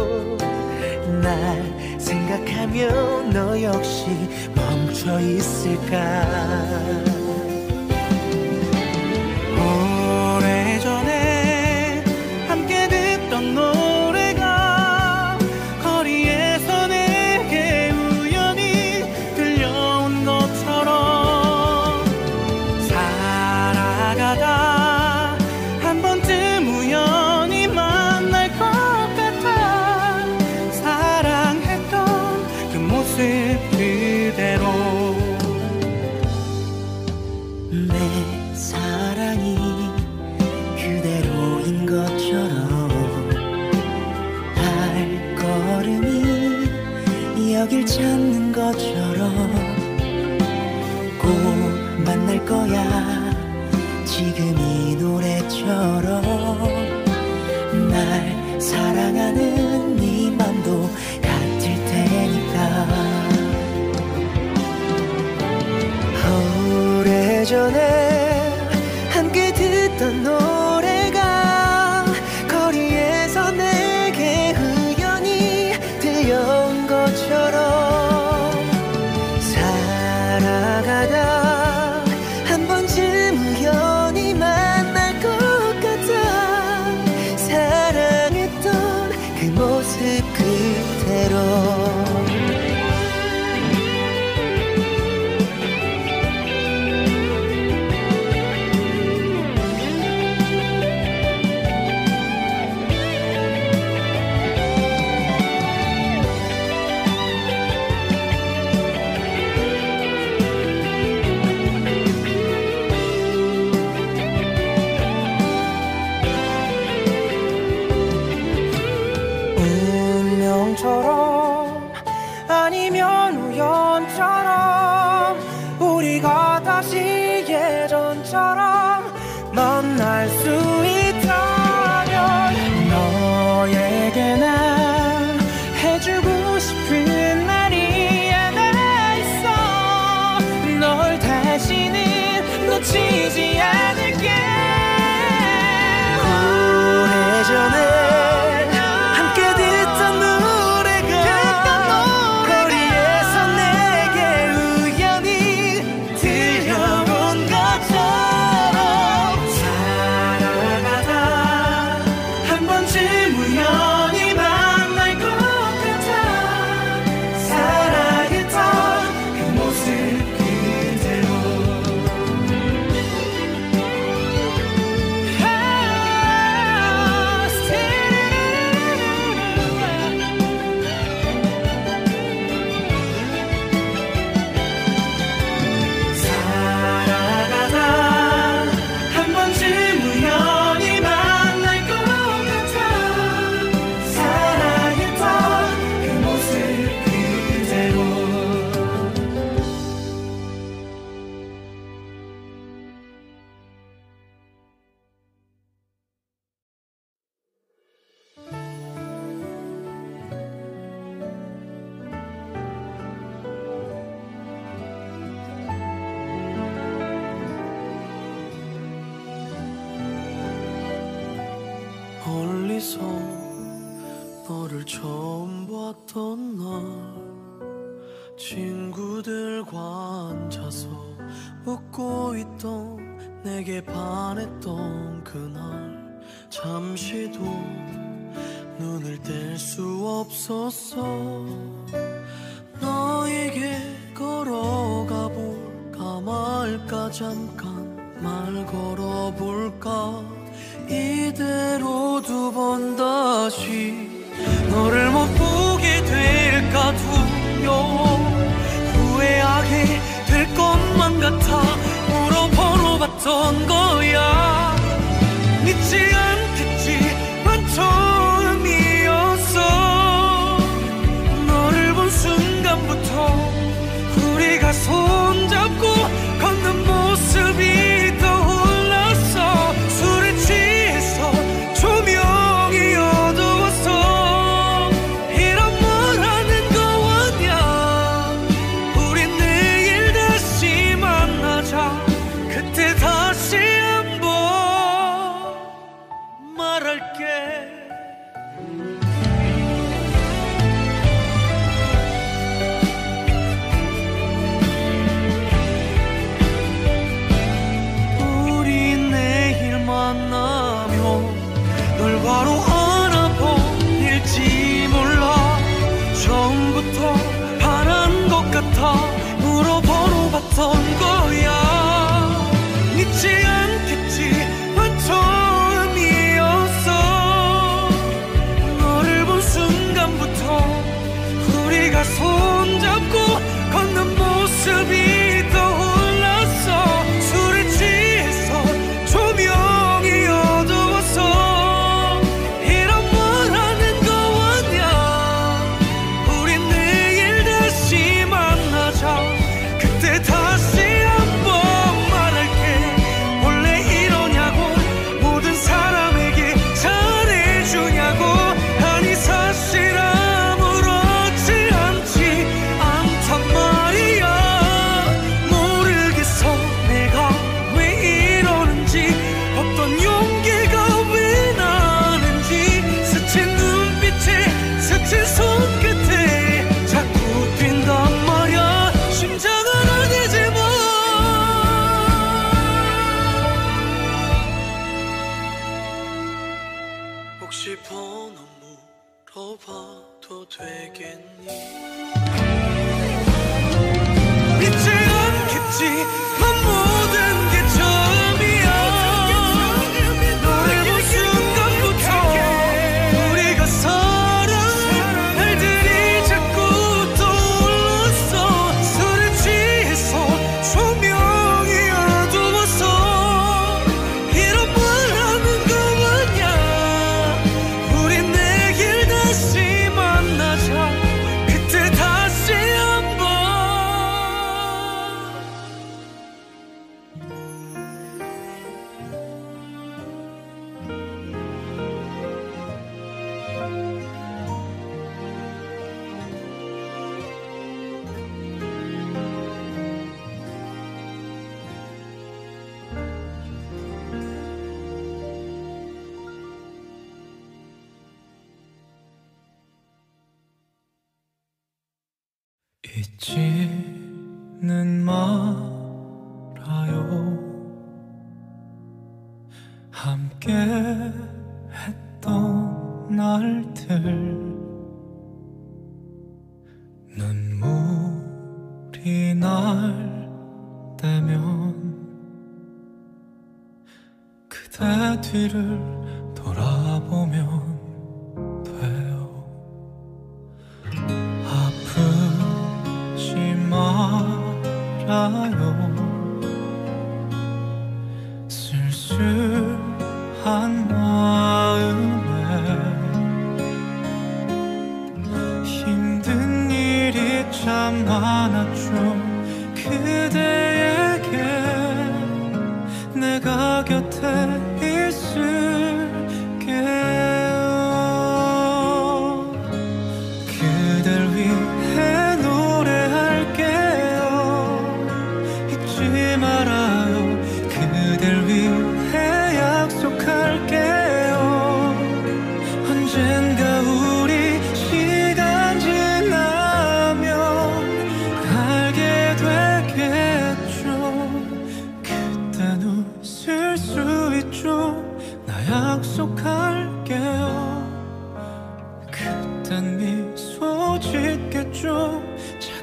Speaker 2: 날 생각하며 너 역시 멈춰 있을까 오래전에 함께 듣던 노래가 거리에서 내게 우연히 들려온 것처럼 살아가다 한 번쯤 우연히 만날 것 같아 사랑했던 그 모습 그대로 내 사랑이 그대로인 것처럼 발걸음이 여길 찾는 것처럼 꼭 만날 거야 지금 이 노래처럼 날 사랑하는 네 맘도 같을 테니까 오래전에 함께 듣던 노래가 거리에서 내게 우연히 들려온 것처럼 살아가다 한 번쯤 우연히 만날 것 같아 사랑했던 그 모습 그대로
Speaker 5: 날 친구들과 앉아서 웃고 있던 내게 반했던 그날 잠시도 눈을 뗄 수 없었어. 너에게 걸어가 볼까 말까 잠깐 말 걸어볼까 이대로 두 번 다시 너를 못 보게 될까 두려워. 후회하게 될 것만 같아 물어보러 봤던 거야. 믿지 않겠지만 처음이었어. 너를 본 순간부터 우리가 손잡고 걷는 모습이 떠올랐어. 술에 취해서 조명이 어두웠어. 이런 뭘 하는 거냐. 우린 내일 다시 만나자. 그때 다시 한번 말할게. 만나면 널 바로 알아버릴지 몰라. 처음부터 바란 것 같아 물어보러 봤던 거야. 믿지 않겠지만 처음이었어. 너를 본 순간부터 우리가 손잡고 걷는 모습이 떠올랐어. 술에 취해서 조명이 어두웠어. 이런 뭘 하는 거냐. 우린 내일 다시 만나자. 그때 다시 한번 말할게. 원래 이러냐고 모든 사람에게 잘해주냐고. 아니 사실 아무렇지 않지 않단 말이야. 모르겠어 내가 왜 이러는지 어떤 용기가 왜 나는지. 스친 눈빛에 스친 손끝에 자꾸 뛴단 말야. 심장은 아니지만 혹시 번호 물어봐도 되겠니. 믿지 않겠지만 모든 게 처음이야. 너를 본 순간부터 우리가 살아온 날들이 자꾸 떠올랐어. 술에 취해서 조명이 어두웠어. 이런 뭘 하는 거냐. 우린 내일 다시 만나자. 그때 다시 한번
Speaker 6: 잊지는 말아요. 함께 했던 날들. 눈물이 날 때면 그대 뒤를 돌아보면 말아요. 쓸쓸한 마음에 힘든 일이 참 많았죠. 그대에게 내가 곁에 있을게요. 그댈 위해 노래할게요. 잊지 말아요. 그댈 위해 약속할게요. 언젠가 우리 시간 지나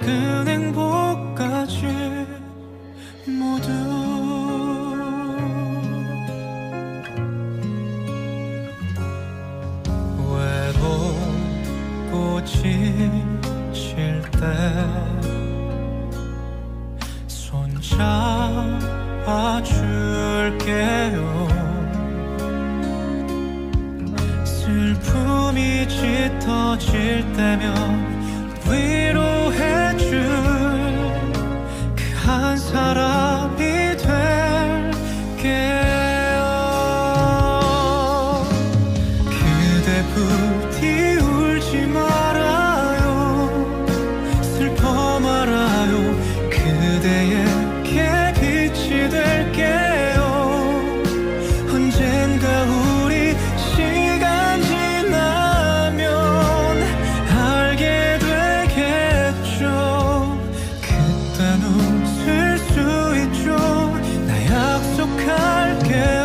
Speaker 6: 작은 행복까지 모두 외롭고 지칠 때 손잡아줄게요. 슬픔이 짙어질 때면 위로해줄 그 한 사람이 될게요. 그대 부디 울지 말아요. 슬퍼 말아요. 그대에게 빛이 될게요. 언젠가 우리 시간 지나면 알게 되겠죠. 그땐 웃을 수 있죠. 나 약속할게요.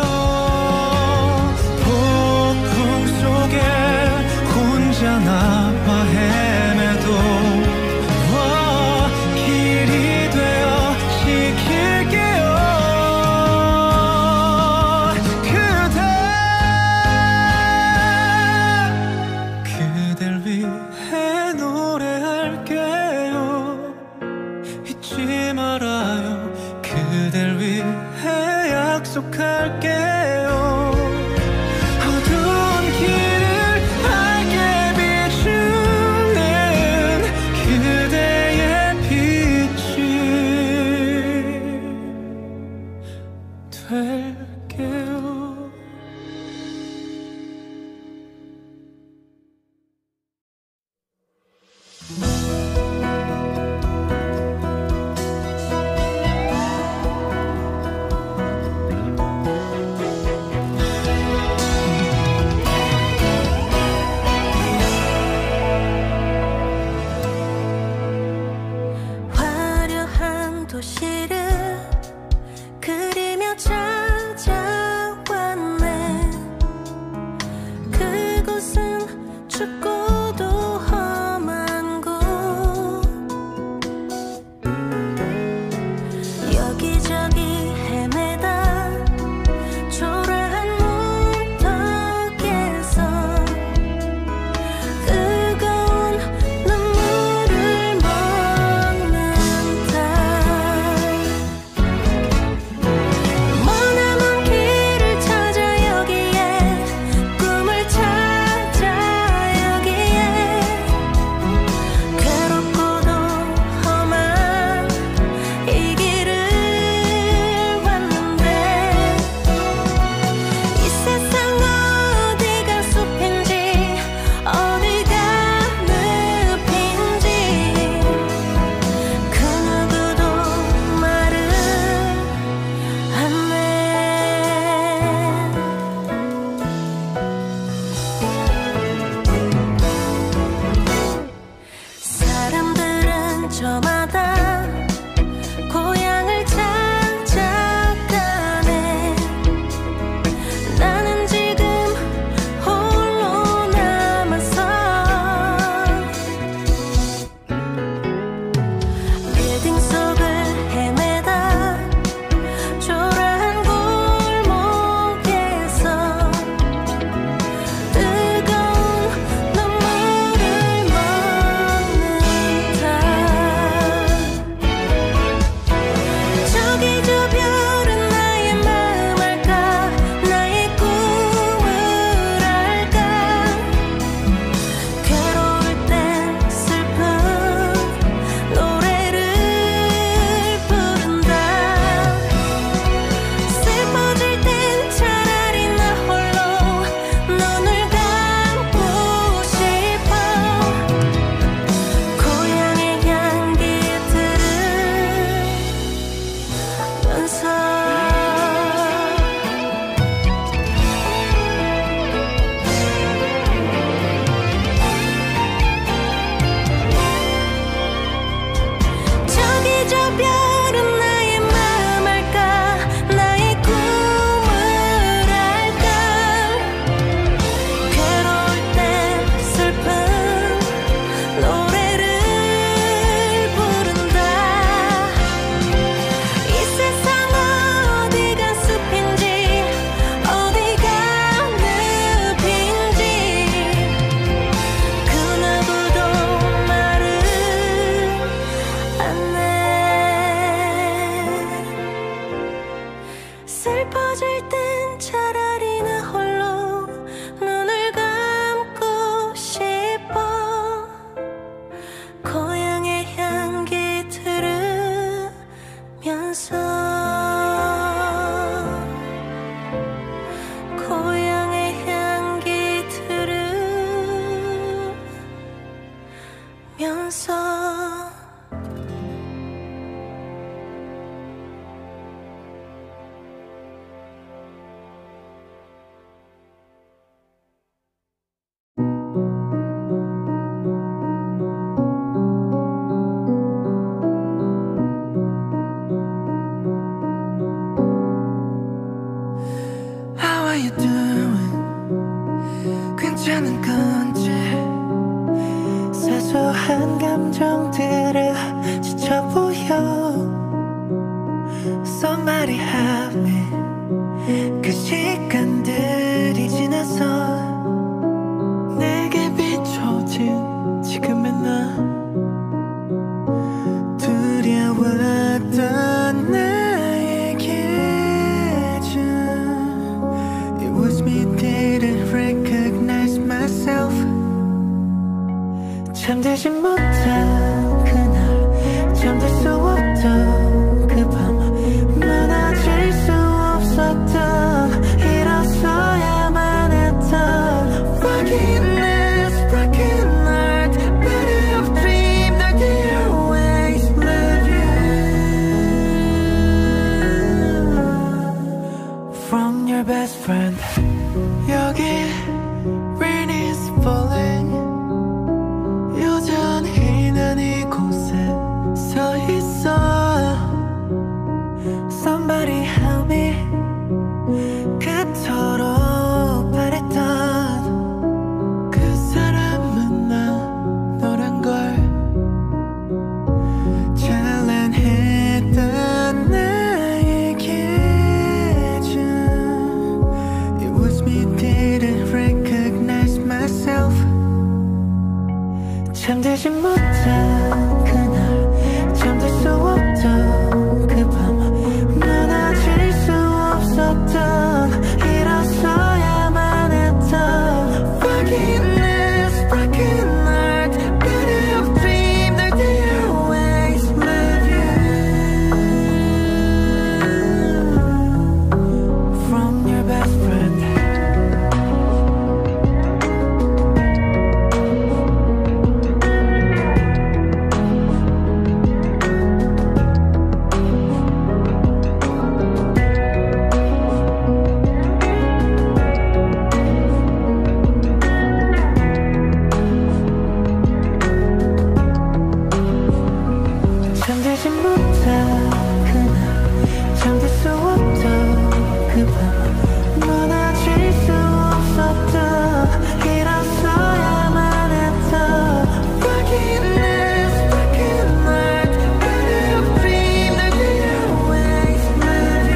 Speaker 6: 폭풍 속에 혼자 남아 헤매도 와, 길이 되어 지킬게요. 그대 그댈 위해 노래할게요. 잊지 말아요. 그댈 위해 약속할게요. 어두운 길을 밝게 비추는 그대의 빛이 될게요.
Speaker 3: 화려한 도시를 그리며 찾아왔네. 그곳은 춥고도 험한 곳. 여기저기 헤매다 초라한 문턱에서 뜨거운 눈물을 먹는다. 머나먼 길을 찾아 여기에 꿈을 찾아 여기에 괴롭고도 험한 이 길을 왔는데 이 세상 어디가 숲인지 어디가 늪인지 그 누구도 말을 안 해. 사람들은 저마다 고향을 찾아가네. 나는 지금 홀로 남아서 빌딩 속을 헤매다 초라한 골목에서 뜨거운 눈물을 먹는다.
Speaker 2: How are you doing? 괜찮은 건지 사소한 감정들을 지쳐 보여 Somebody help me 그 시간들이 지나서 내게 비춰진 지금의 나 두려웠던 나의 기준 It was me didn't recognize myself 잠들지 못한 그날 잠들 수 없던 그 밤 무너질 수 없었던 일어서야만 했던 Forgiveness, broken heart Better have dreamed that they always love you From your best friend 여기 rain is falling 여전히 난 이곳에 서 있어 Somebody help me 그토록 바랬던 그 사람은 나 너란 걸 찬란했던 나의 기준 It was me didn't recognize myself 잠들지 못한 그날 잠들 수 없던 그 밤 무너질 수 없었던 일어서야만 했던 Forgiveness, broken heart Better have dreamed that they always love you From your best friend 잠들지 못한 그날 잠들 수 없던 그 밤 무너질 수 없었던 일어서야만 했던 Forgiveness, broken heart Better have dreamed that they always love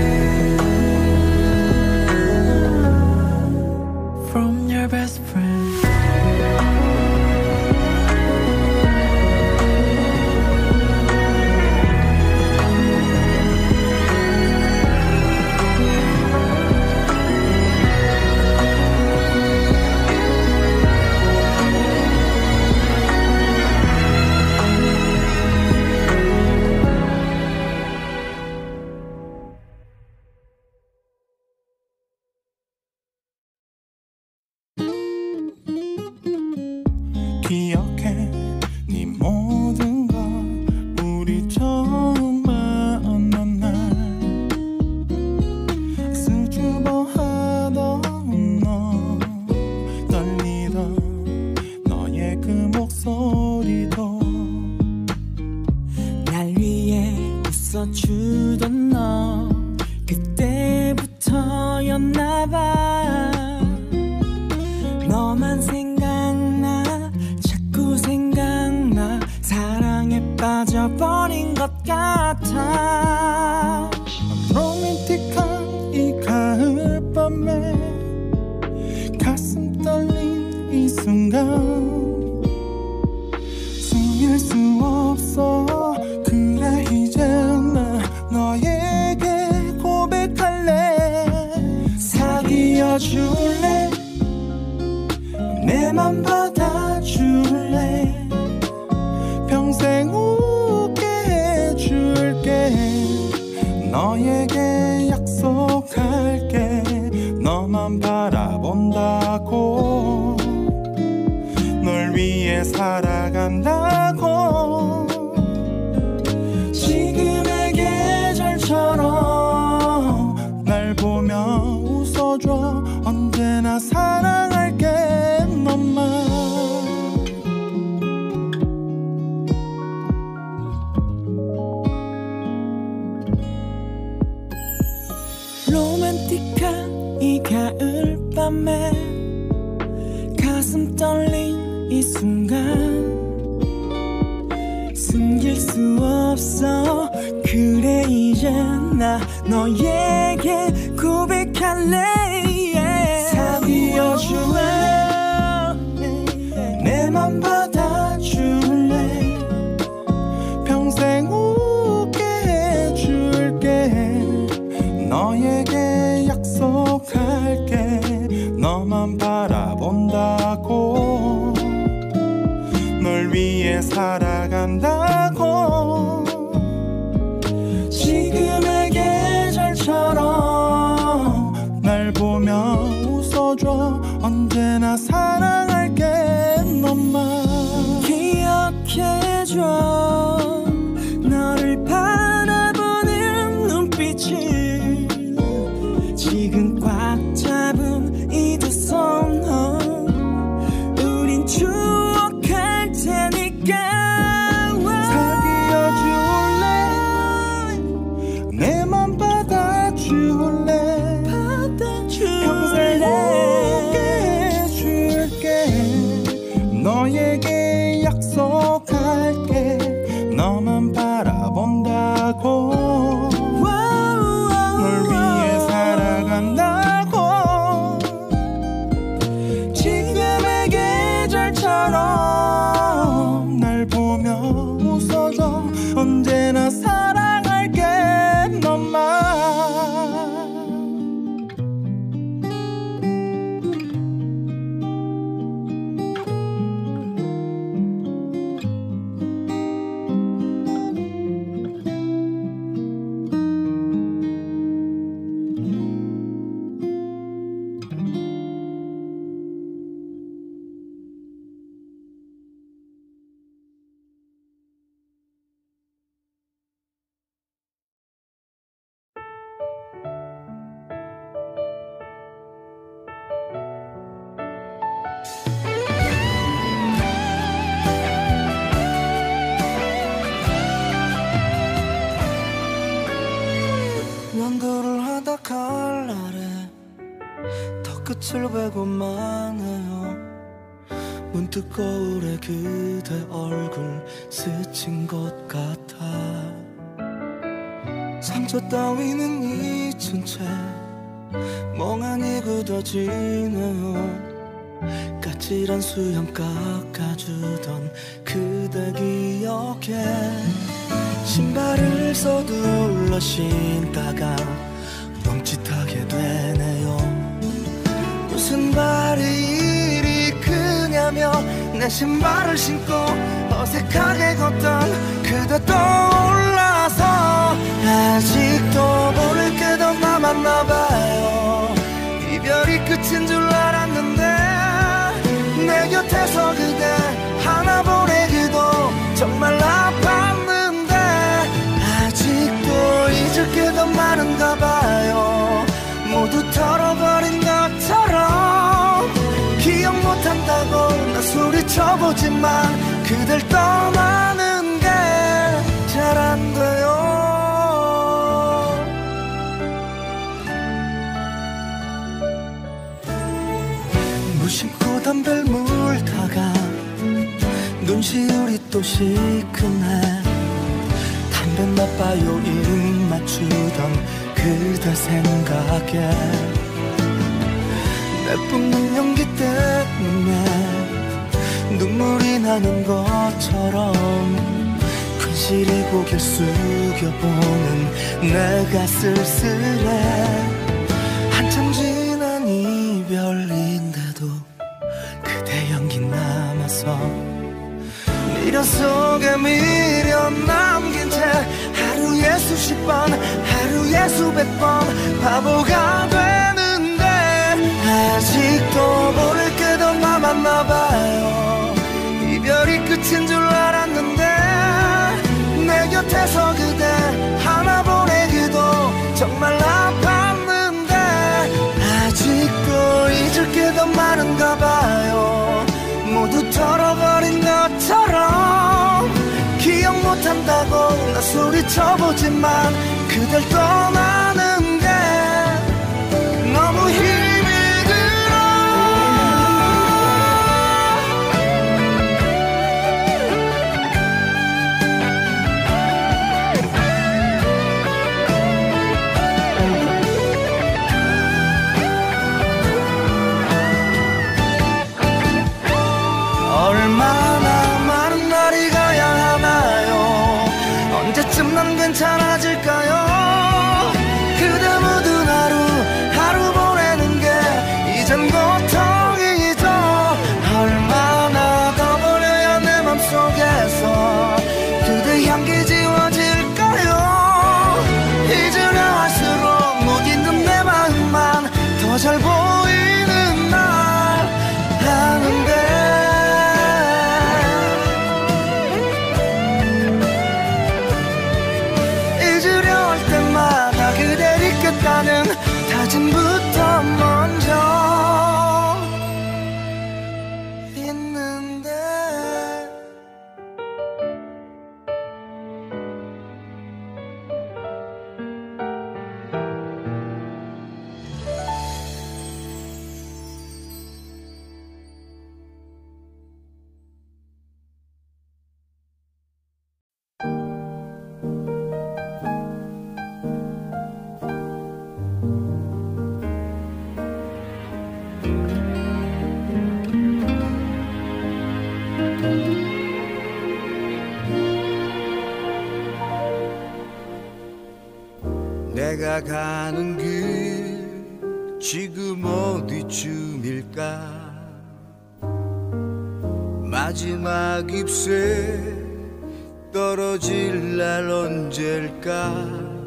Speaker 2: you From your best friend
Speaker 6: 기억해 네 모든 걸 우리 처음 만난 날 수줍어하던 너 떨리던 너의 그 목소리도
Speaker 5: 날 위해 웃어주던 너 그때부터였나봐 너만 생각나 자꾸 생각나 사랑에 빠져버린 것 같아
Speaker 6: 로맨틱한 이 가을밤에 가슴 떨린 이 순간 숨길 수 없어 그래 이제 나 너에게 고백할래 사귀어줄래 내 맘 받아줄래 평생 웃게 해줄게 너에게 약속할게 너만 바라본다고 널 위해 살아간다고
Speaker 5: 마음에 가슴 떨린 이 순간 숨길 수 없어. 그래 이제 나 너에게 고백할래. yeah. 사귀어줄래. 내 맘 받아줄래.
Speaker 6: 평생 웃게 해줄게. 너에게 약속할게. 너만 바라본다고. 널 위해 살아간다고.
Speaker 5: 지금의 계절처럼
Speaker 6: 날 보며 웃어줘. 언제나 사랑할게. 너만
Speaker 5: 기억해줘. 너를 바라보는 눈빛을 지금 꽉 잡은 이 두 손. 우린 추억할 테니까.
Speaker 6: 사귀어줄래. 내 맘 받아줄래. 평생 웃게 해줄게. 너에게 약속할게. 너만 바라본다고. 널 위해 살아간다고.
Speaker 5: 지금의 계절처럼
Speaker 6: 날 보며 웃어줘. 언제나 사랑할게. 너만.
Speaker 2: 면도를 하다 칼날에 턱끝을 베고만 해요. 문득 거울에 그대 얼굴 스친 것 같아. 상처 따위는 잊은 채 멍하니 굳어지네요. 까칠한 수염 깎아주던 그대 기억에 신발을 서둘러 신다가 멈칫하게 되네요. 무슨 발이 이리 크냐며 내 신발을 신고 어색하게 걷던 그대 떠올라서 아직도 모를 게 더 남았나봐요. 이별이 끝인 줄 알았는데 내 곁에서 그대 하나 보내기도 정말 아팠는데 아직도 잊을 게 더 많은가 봐요. 모두 털어버린 것처럼 기억 못한다고 나 소리쳐보지만 그댈 떠나는 게 잘 안 돼요. 무심코 담배를 물다가 눈시울이 또 시큰해. 담배 맛봐요 이름 맞추던 그대 생각에 내뿜는 연기 때문에 눈물이 나는 것처럼 근실히 고개 숙여보는 내가 쓸쓸해. 한참 지난 이별인데도 그대 연기 남아서 미련 속에 미련 남긴 채 하루에 수십 번 하루에 수백 번 바보가 되는데 아직도 모를 게 더 남았나봐요. 이별이 끝인 줄 알았는데 내 곁에서 그대 하나 보내기도 정말 아팠는데 아직도 잊을 게 더 많은가 봐요. 모두 털어버린 것처럼 기억 못한다고 나 소리쳐보지만 그댈 떠나는 게 너무 힘이 들어.
Speaker 4: 난 괜찮아질까요? 그대 묻은 하루 하루 보내는 게 이젠 고통이죠. 얼마나 더 버려야 내 맘속에서 그대 향기 지워질까요? 잊으려 할수록 못 잊는 내 마음만 더 잘 보이는 날 아는데 잊으려 할 때마다 그댈 잊겠다는 다짐부터 먼저 있는데
Speaker 7: 내가 가는 길 지금 어디쯤일까? 마지막 잎새 떨어질 날 언제일까?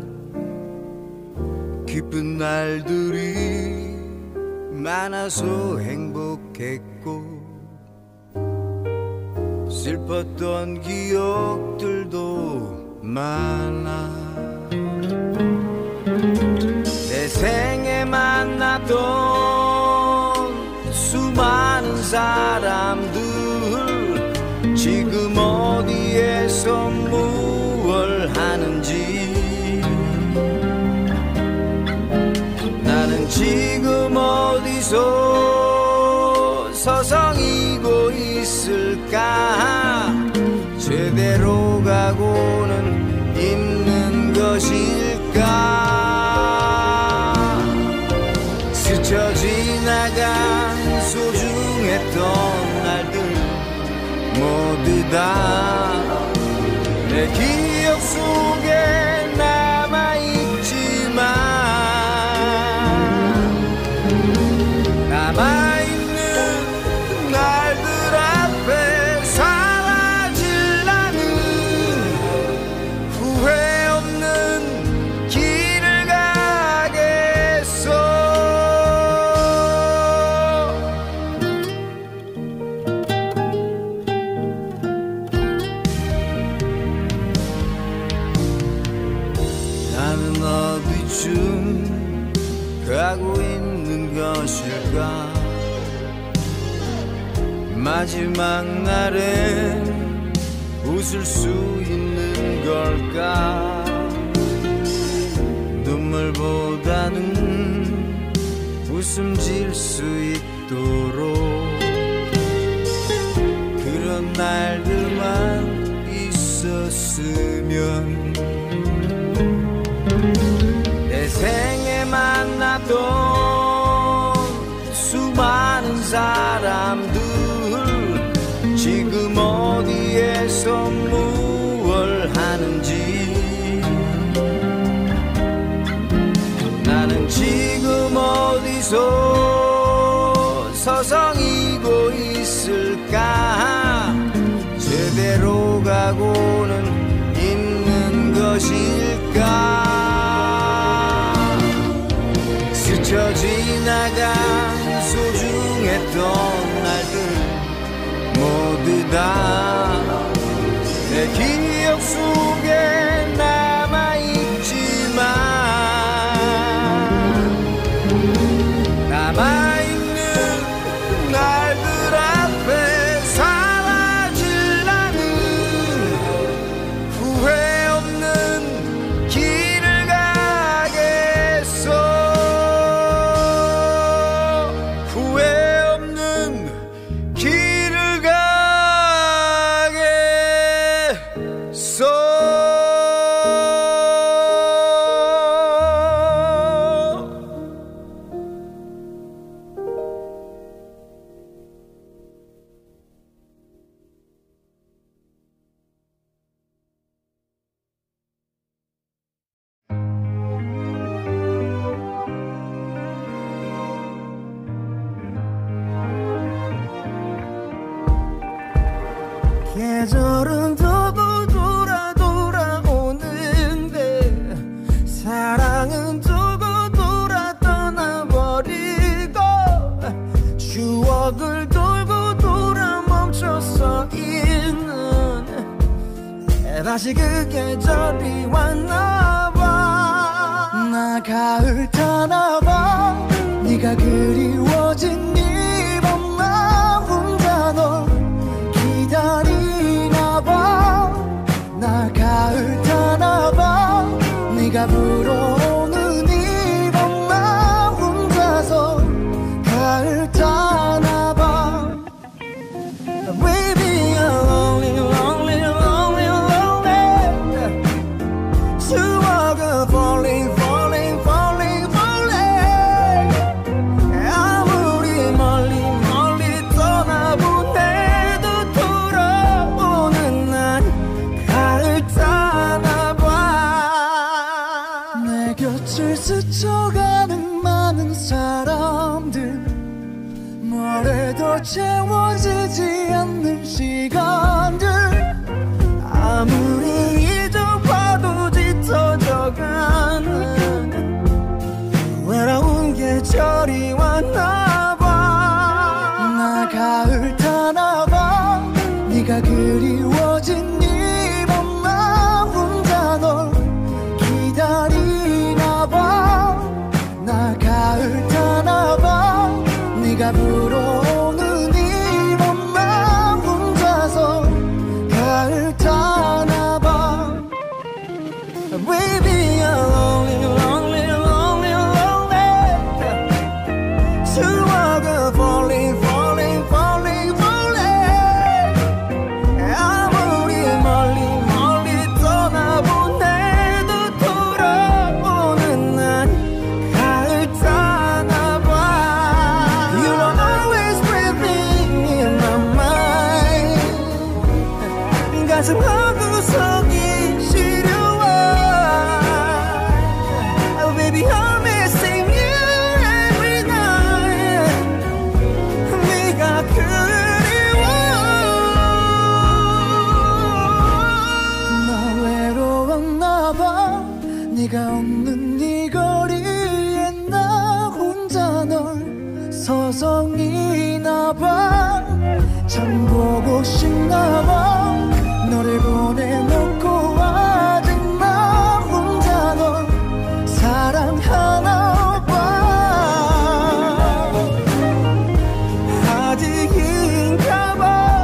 Speaker 7: 기쁜 날들이 많아서 행복했고 슬펐던 기억들도 많아. 내 생에 만났던 수많은 사람들 지금 어디에서 무얼 하는지 나는 지금 어디서 서성이고 있을까? 제대로 가고는 있는 것일까? 스쳐 지나간 소중했던 날들 모두 다 내 기억 속에 남아있지만 남아있는 날들 앞에 사라질 나는 후회 없는 길을 가겠어. 나는 어디쯤 가고 있는 것일까? 마지막 날엔 웃을 수 있는 걸까? 눈물보다는 웃음 질 수 있도록 그런 날들만 있었으면. 내 생에 만났던 수많은 사람들 지금 어디에서 무얼 하는지 나는 지금 어디서 서성이고 있을까? 제대로 가고는 있는 것일까? 스쳐 지나간 소중했던 날들 모두 다 내 기억 속에 남아있지만 남아있는 날들 앞에 사라질 나는 후회 없는 길을 가겠어. 후회 없는 길을 가겠어.
Speaker 5: 다시 그 계절이 왔나봐.
Speaker 4: 나 가을 타나봐. 네가 그리워진 이밤 나 혼자 널 기다리나봐. 나 가을 타나봐. 네가 불어오는 이밤 나 혼자서 가을 타나봐.
Speaker 5: Baby you're lonely lonely lonely lonely. 추억은 falling falling falling falling. 아무리 멀리 멀리 떠나보내도 돌아오는 난 가을 타나봐.
Speaker 4: 내 곁을 스쳐가는 많은 사람들, 뭘 해도 채워지지 않는 시간들,
Speaker 5: 아무리 잊어봐도 짙어져가는 외로운 계절이 왔나봐.
Speaker 4: 나 가을 타나봐. 네가 그리워진 이밤 나 혼자 널 기다리나봐. 나 가을 타나봐. 네가 불어오는 이밤 나 혼자서 가을 타나봐.
Speaker 5: Baby you're lonely lonely lonely lonely. 추억은 falling falling falling falling. 아무리 멀리 멀리 떠나보내도 돌아오는 난 가을 타나봐. You are always breathing in my mind. 가슴 한구석이 시려워. Oh baby I'm missing you every night. 네가 그리워.
Speaker 4: 나 외로웠나봐. 네가 없는 이 거리에 나 혼자 널 서성이나봐. 참 보고 싶나봐. 너를 보내놓고 아직 나 혼자 널 사랑하나봐.
Speaker 5: 아직인가봐.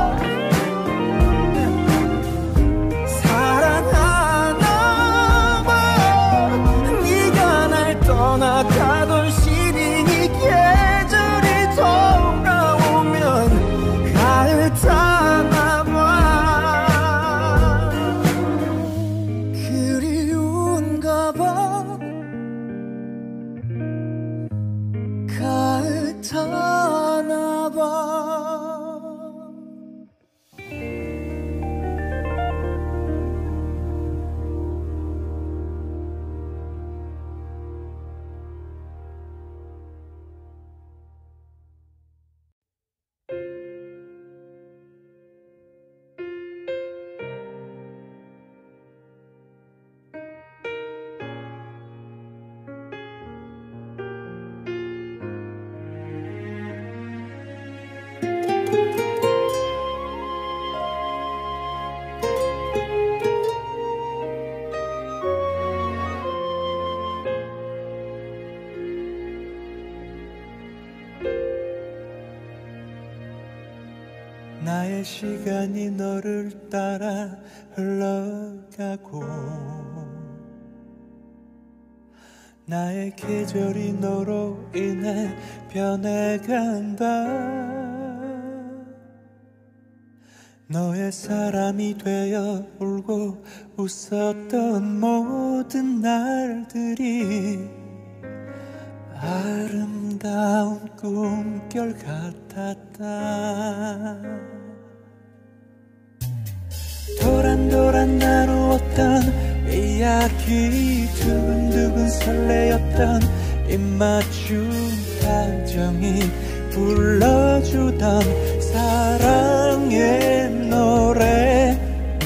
Speaker 5: 사랑하나봐. 네가 날 떠나가던 시린 이 계절이 돌아오면 가을 타나봐.
Speaker 4: 그리운가봐. 가을 타나봐.
Speaker 2: 나의 시간이 너를 따라 흘러가고 나의 계절이 너로 인해 변해간다. 너의 사람이 되어 울고 웃었던 모든 날들이 아름다운 꿈결 같았다. 도란도란 나누었던 이야기, 두근두근 설레었던 입맞춤 감정이 불러주던 사랑의 노래,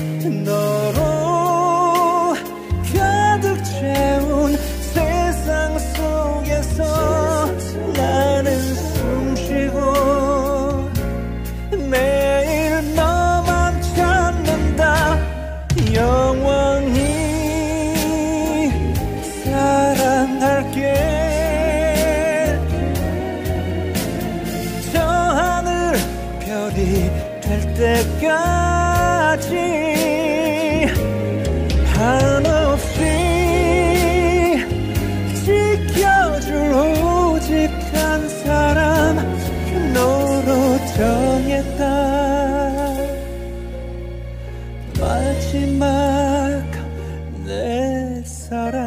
Speaker 2: 너로 가득 채운 세상 속에서 나는 숨쉬고 매일 너만 찾는다. 영 한없이 지켜줄 오직 한 사람 너로 정했다. 마지막 내 사랑.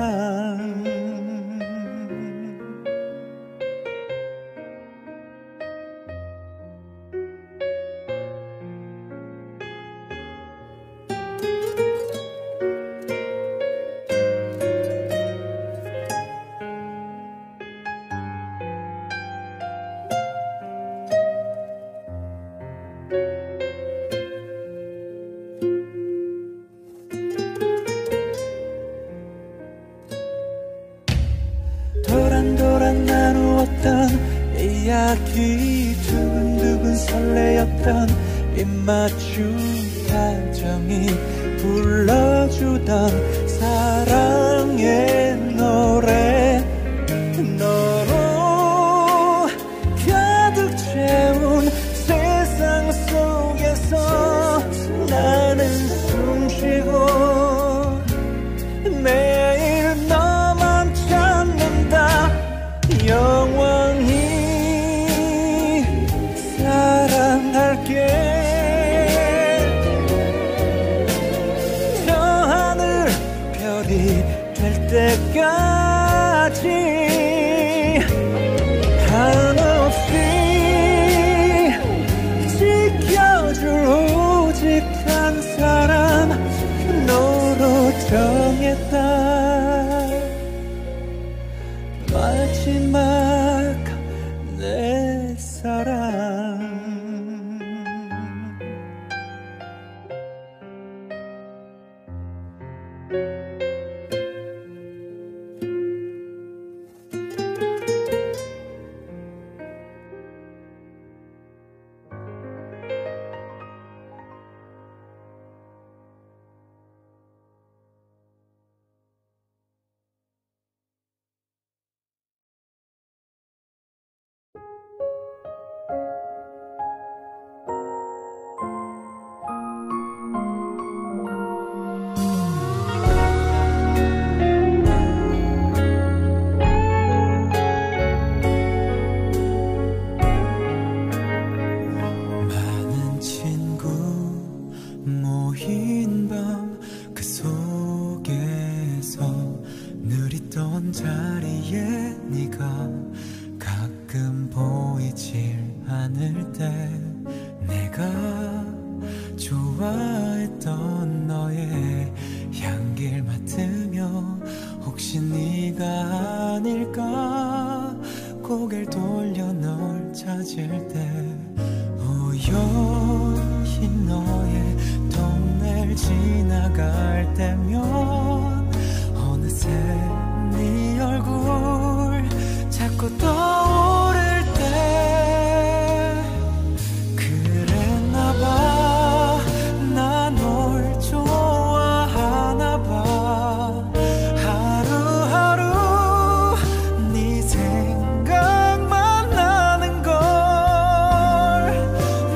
Speaker 2: 도란도란 나누었던 이야기, 두근두근 설레었던 입맞춤 감정이 불러주던 사랑의 노래. 너로 가득 채운 세상 속에서 나는 숨쉬고 매일 너만 찾는다. 영원히 사랑할게. 저 하늘 별이 될 때까지 한없이 지켜줄 오직 한 사람 너로 정했다. 마지막 내 사랑.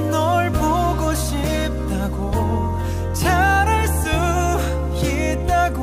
Speaker 2: 잘할 수 있다고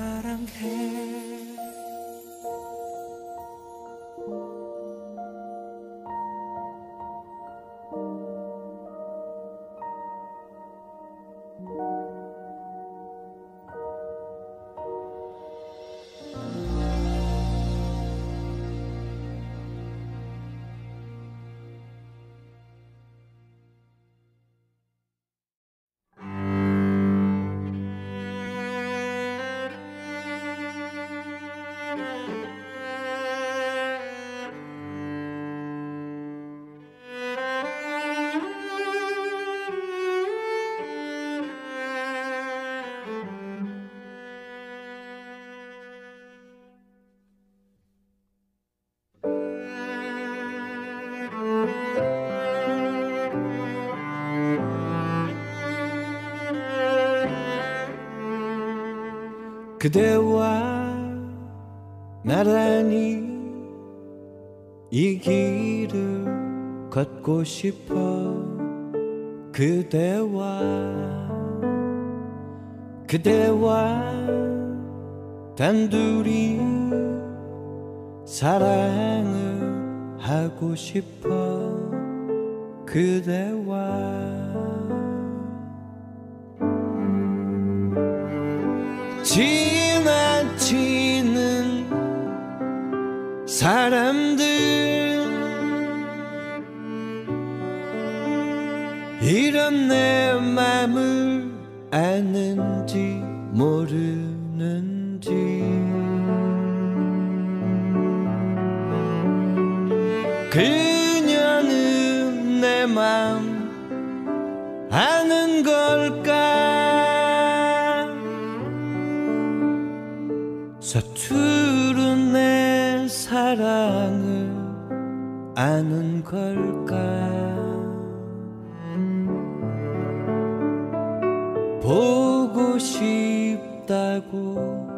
Speaker 2: 사랑해. 그대와 나란히 이 길을 걷고 싶어. 그대와 그대와 단둘이 사랑을 하고 싶어. 그대와 지나치는 사람들 이런 내 맘을 아는지 모르는지 그녀는 내 맘 아는 걸까. 서투른 내 사랑을 아는 걸까. 보고 싶다고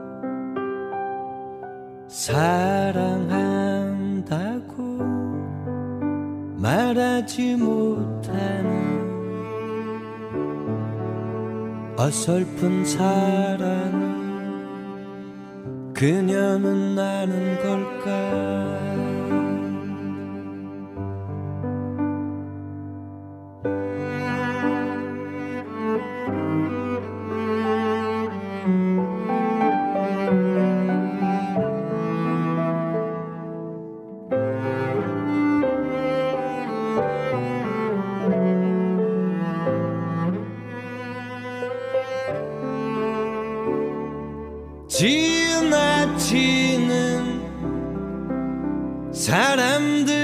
Speaker 2: 사랑한다고 말하지 못하는 어설픈 사랑을 그녀는 아는 걸까. 지나치는 사람들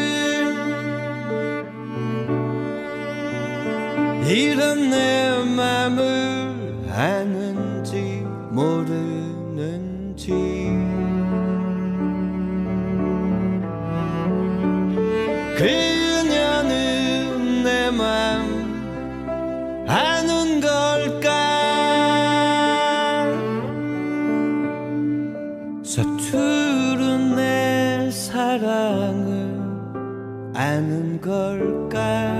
Speaker 2: 이런 내 맘을 아는지 모르는지 그녀는 내 맘 아는 걸까. 서투른 내 사랑을 아는 걸까.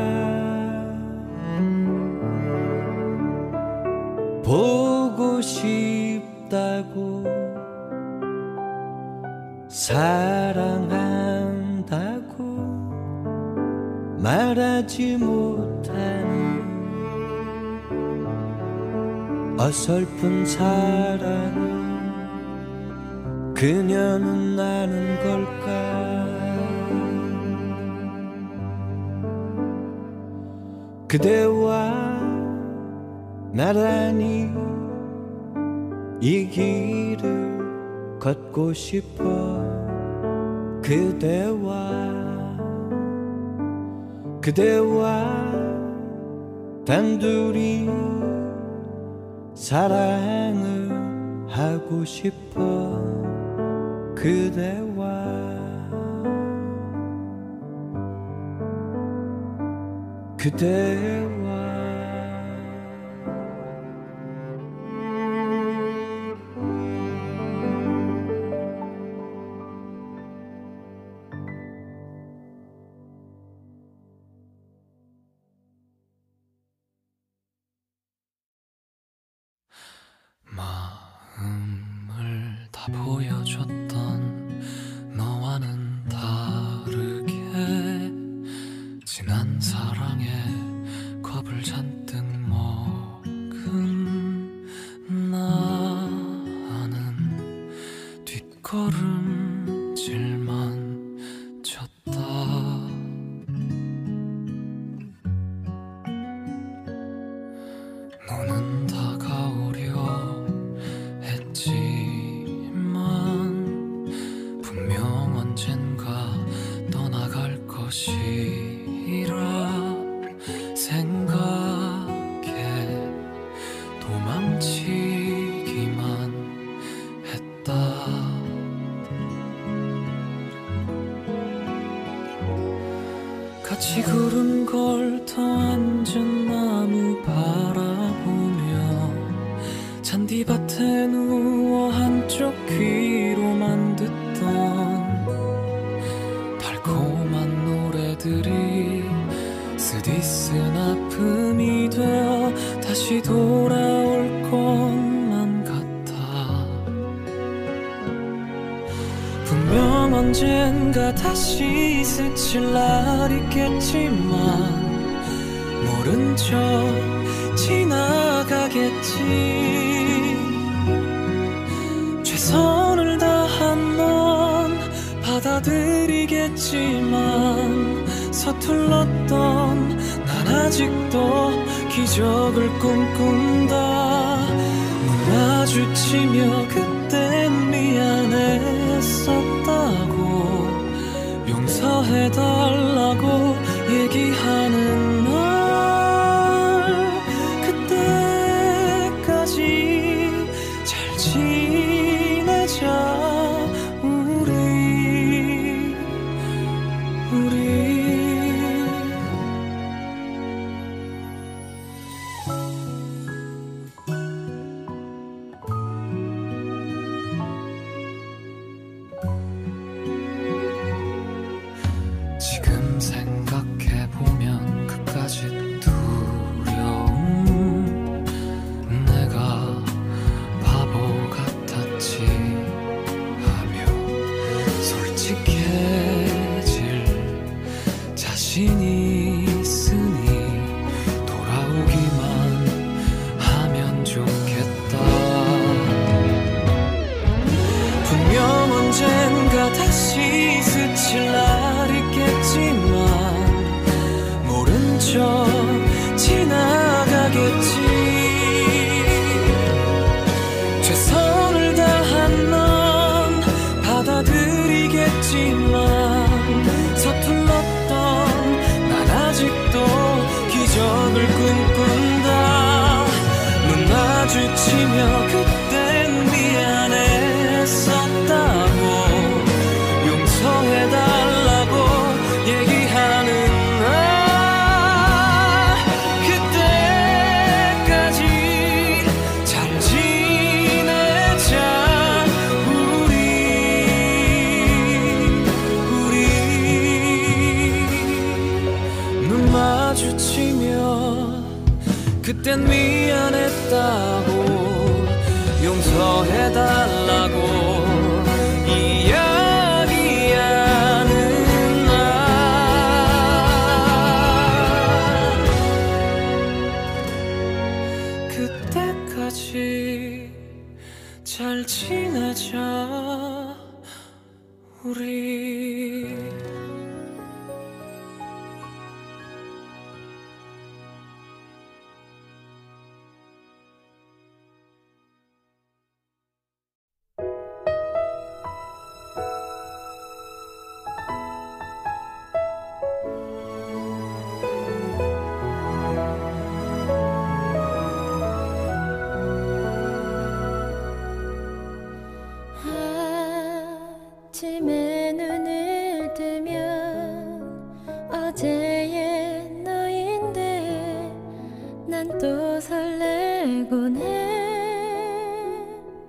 Speaker 2: 보고 싶다고 사랑한다고 말하지 못하는 어설픈 사랑을 그녀는 아는 걸까. 그대와 나란히 이 길을 걷고 싶어. 그대와 그대와 단둘이 사랑을 하고 싶어. 그대와 그대와 마음
Speaker 8: 보여줬던 너와는 다르게 지난 사랑에 겁을 잔뜩 먹은 나는 뒷걸음질만 쳤다. 너는 다가오려 했지만 분명 언젠가 떠나갈 것이라 생각해 도망치기만 했다. 같이 구름 걸터 앉은 나무 바라보며 잔디밭에 누워 한쪽 귀로만 듣던 달콤한 노래들이 쓰디쓴 아픔이 되어 다시 돌아올 것만 같아. 분명 언젠가 다시 스칠 날 있겠지만 모른 척 지나가겠지. 최선을 다한 넌 받아들이겠지만 서툴렀던 난 아직도 기적을 꿈꾼다. 눈 마주치며 그땐 미안했었다고 용서해달라고 얘기하는 날 그때까지 잘 지내자. 우리 우리 지금 생각해보면 그까지 두려움 내가 바보 같았지 하며 솔직해질 자신이 있으니 돌아오기만 하면 좋겠다. 분명 언젠가 다시 스칠 날 있겠지만 모른 척 지나가겠지. 최선을 다한 넌 받아들이겠지만 서툴렀던 난 아직도 기적을 꿈꾼다. 눈 마주치며 그땐 미안했었다고 용서해달라고 얘기하는 날 그때까지 잘 지내자. 우리 우리 눈 마주치며 그땐 미안했다고 용서해달라고 이야기하는 날 그때까지 잘 지내자. 우리
Speaker 3: 아침에 눈을 뜨면 어제의 너인데 난 또 설레곤 해.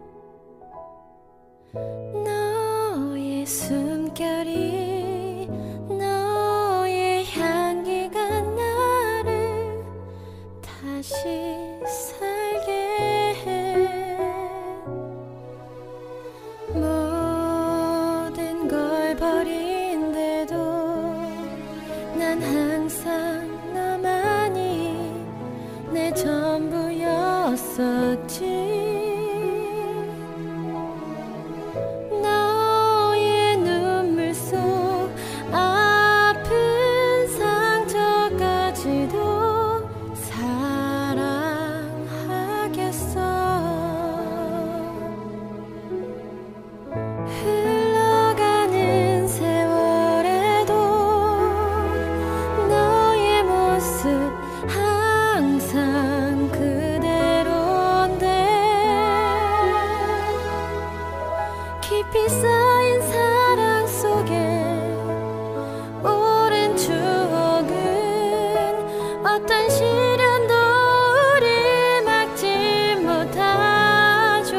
Speaker 3: 너의 숨결이 너의 향기가 나를 다시 살게 해. 있었지. 너의 눈물 속 아픈 상처까지도 사랑하겠어. 흘러가는 세월에도 너의 모습 항상 그대로인데 깊이 쌓인 사랑 속에 오랜 추억은 어떤 시련도 우릴 막지 못하죠.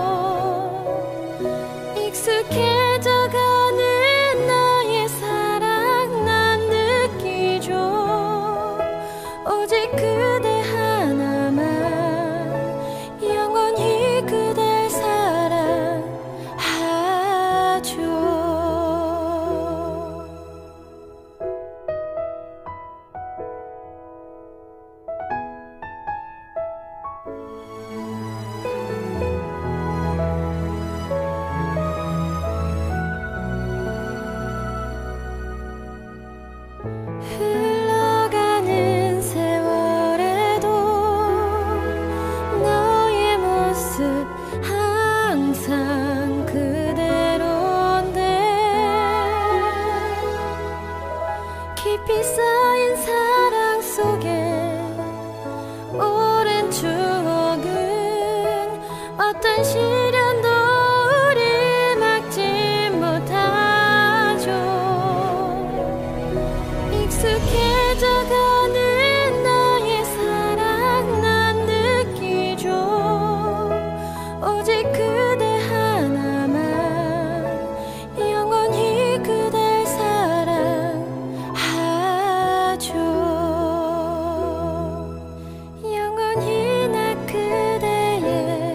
Speaker 3: 익숙해져가는 너의 사랑 난 느끼죠. 오직 그대 하나만 영원히 그댈 사랑하죠. 흘러가는 세월에도 너의 모습 항상 그대로인데 깊이 쌓인 사랑 속에 오랜 추억은 어떤 시련도 우릴 막지 못하죠. 익숙해져가는 너의 사랑 난 느끼죠. 오직 그대 하나만 영원히 그댈 사랑하죠. 영원히 나 그대의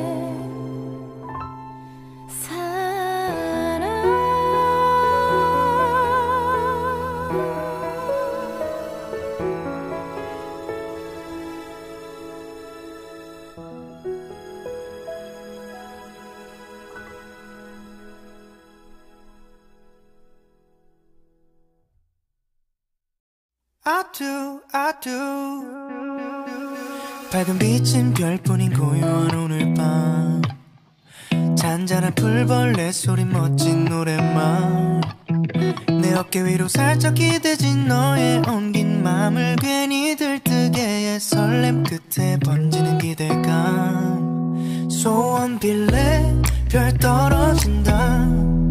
Speaker 2: I do, I do. 밝은 빛은 별뿐인 고요한 오늘 밤. 잔잔한 풀벌레 소리 멋진 노랫말. 내 어깨 위로 살짝 기대진 너의 엉긴 맘을 괜히 들뜨게 해. 설렘 끝에 번지는 기대감. 소원 빌래 별 떨어진다.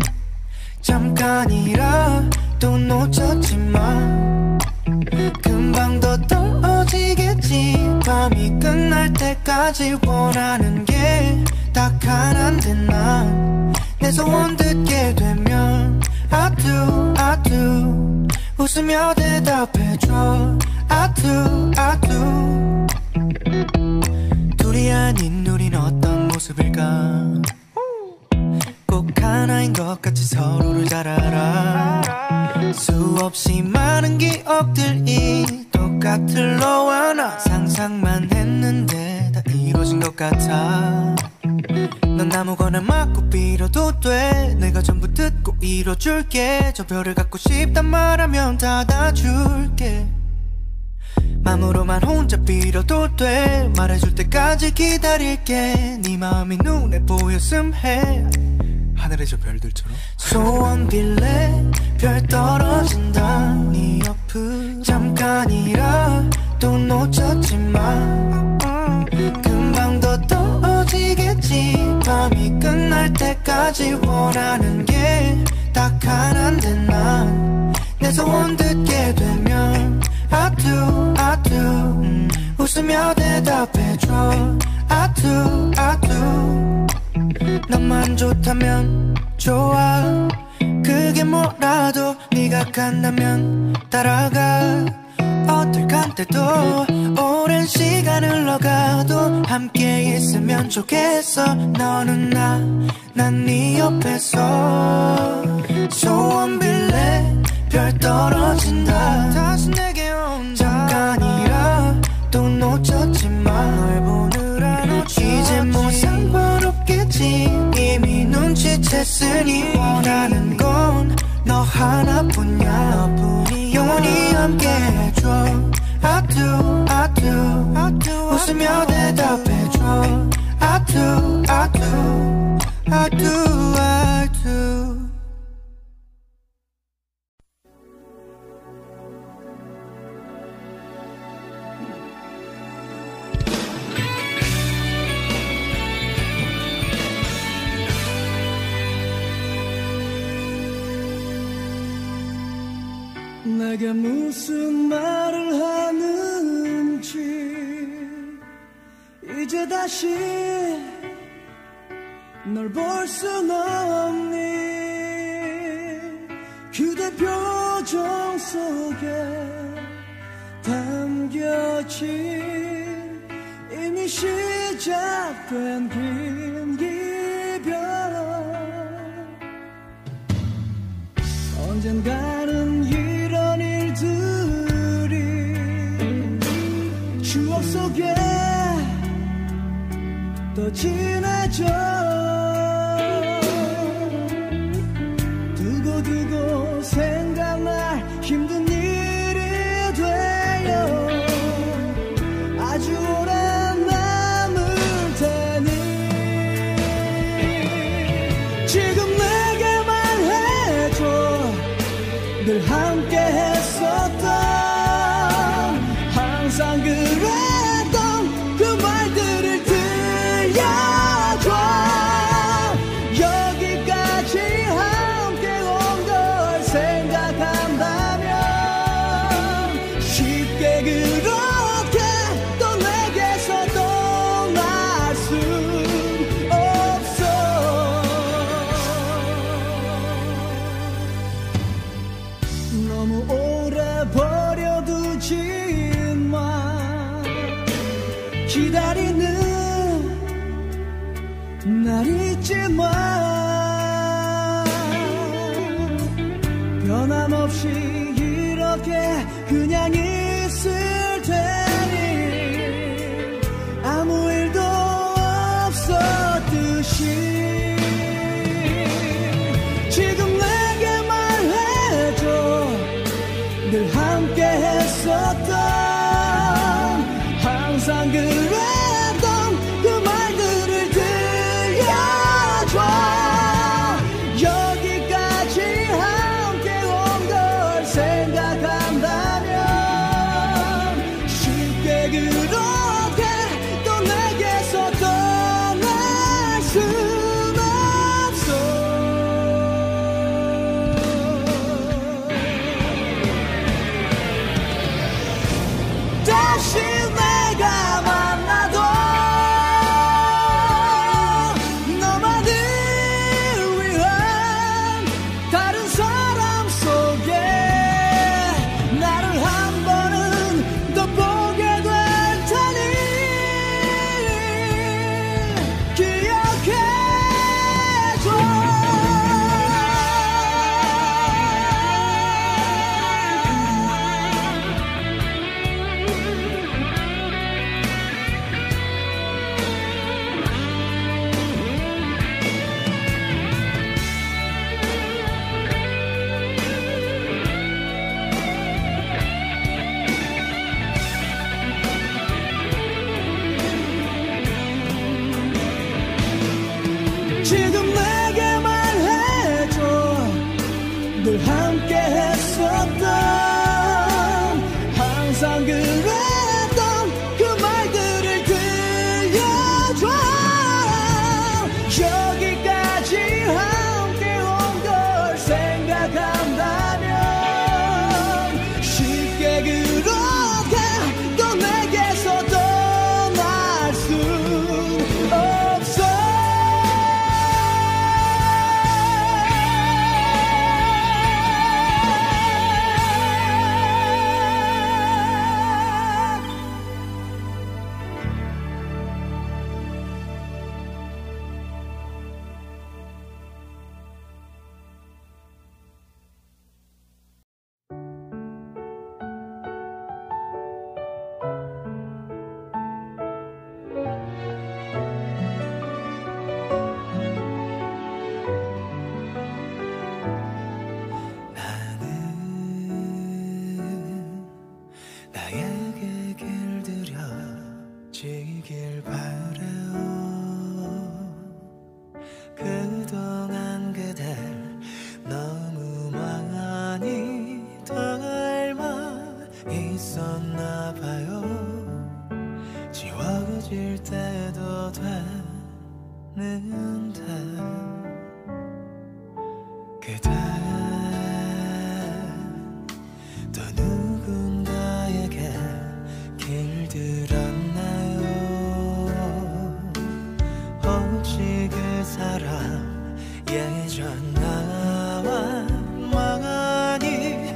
Speaker 2: 잠깐이라 또 놓쳤지만 금방 더 떨어지겠지. 밤이 끝날 때까지 원하는 게 딱 하나인데 난 내 소원 듣게 되면 I do, I do 웃으며 대답해줘 I do, I do. 둘이 아닌 우린 어떤 모습일까. 꼭 하나인 것 같이 서로를 잘 알아. 수없이 많은 기억들이 똑같을 너와 나. 상상만 했는데 다 이루어진 것 같아. 넌 아무거나 맞고 빌어도 돼. 내가 전부 듣고 이뤄줄게. 저 별을 갖고 싶단 말하면 닫아줄게. 맘으로만 혼자 빌어도 돼. 말해줄 때까지 기다릴게. 네 마음이 눈에 보였음 해. 하늘의 저 별들처럼. 소원 빌래 별 떨어진다. 네 옆을 잠깐이라 또 놓쳤지만 금방 더 떨어지겠지. 밤이 끝날 때까지 원하는 게 딱 하나인데 난 내 소원 듣게 되면 I do, I do 음, 웃으며 대답해줘 I do, I do. 너만 좋다면 좋아. 그게 뭐라도 네가 간다면 따라가. 어떨 간때도 오랜 시간 흘러가도 함께 있으면 좋겠어. 너는 나, 난 네 옆에서. 소원 빌래 별 떨어진다. 다시 내게 온다. 잠깐이라 또 놓쳤지만 널 보느라 놓친 이미 눈치챘으니 원하는 건 너 하나뿐이야. 너뿐이야. 영원히 함께해줘. I do, I do, I do. 웃으며 대답해줘. I do, I do, I do, I do.
Speaker 5: 내게 무슨 말을 하는지 이제 다시 널 볼 순 없니. 그대 표정 속에 담겨진 이미 시작된 긴 이별. 언젠가는 이런 일들이 추억 속에 더 진해져. 두고두고 생각날 힘든 일이 되어 아주 오래 남을 테니 지금 내게 말해줘. 늘 함께 했었던 항상 그랬던 그 말들을 들려줘. 여기까지 함께 온 걸 생각한다면 쉽게 그렇게 또 내게서 떠날 순 없어. 너무 오래 버려두지 마. 기다리는 날 잊지 마. 변함없이 이렇게 그냥 있을 테니 아무 일도 없었듯이 지금 내게 말해줘. 늘 함께 했었던 항상 그랬던 그 말들을 들려줘. 여기까지 함께 온 걸 생각한다면 쉽게 그렇게 또 내게서 떠날 순 없어. 다시 내가 만나도 너만을 위한 다른 사람 속에 나를 한 번은 더 보게 될 테니 기억해줘. 지금 내게 말해줘. 늘 함께 했었던 항상 그랬던 그 말들을 들려줘. 여기까지 함께 온 걸 생각한다면 쉽게 그렇게 또 내게서 떠날 순 없어.
Speaker 2: 그동안 그댈 너무 많이 닮아 있었나봐요. 지워질 때도 되는데 그대 또 누군가에게 길들었나요? 혹시 그 사람 예전 나와 많이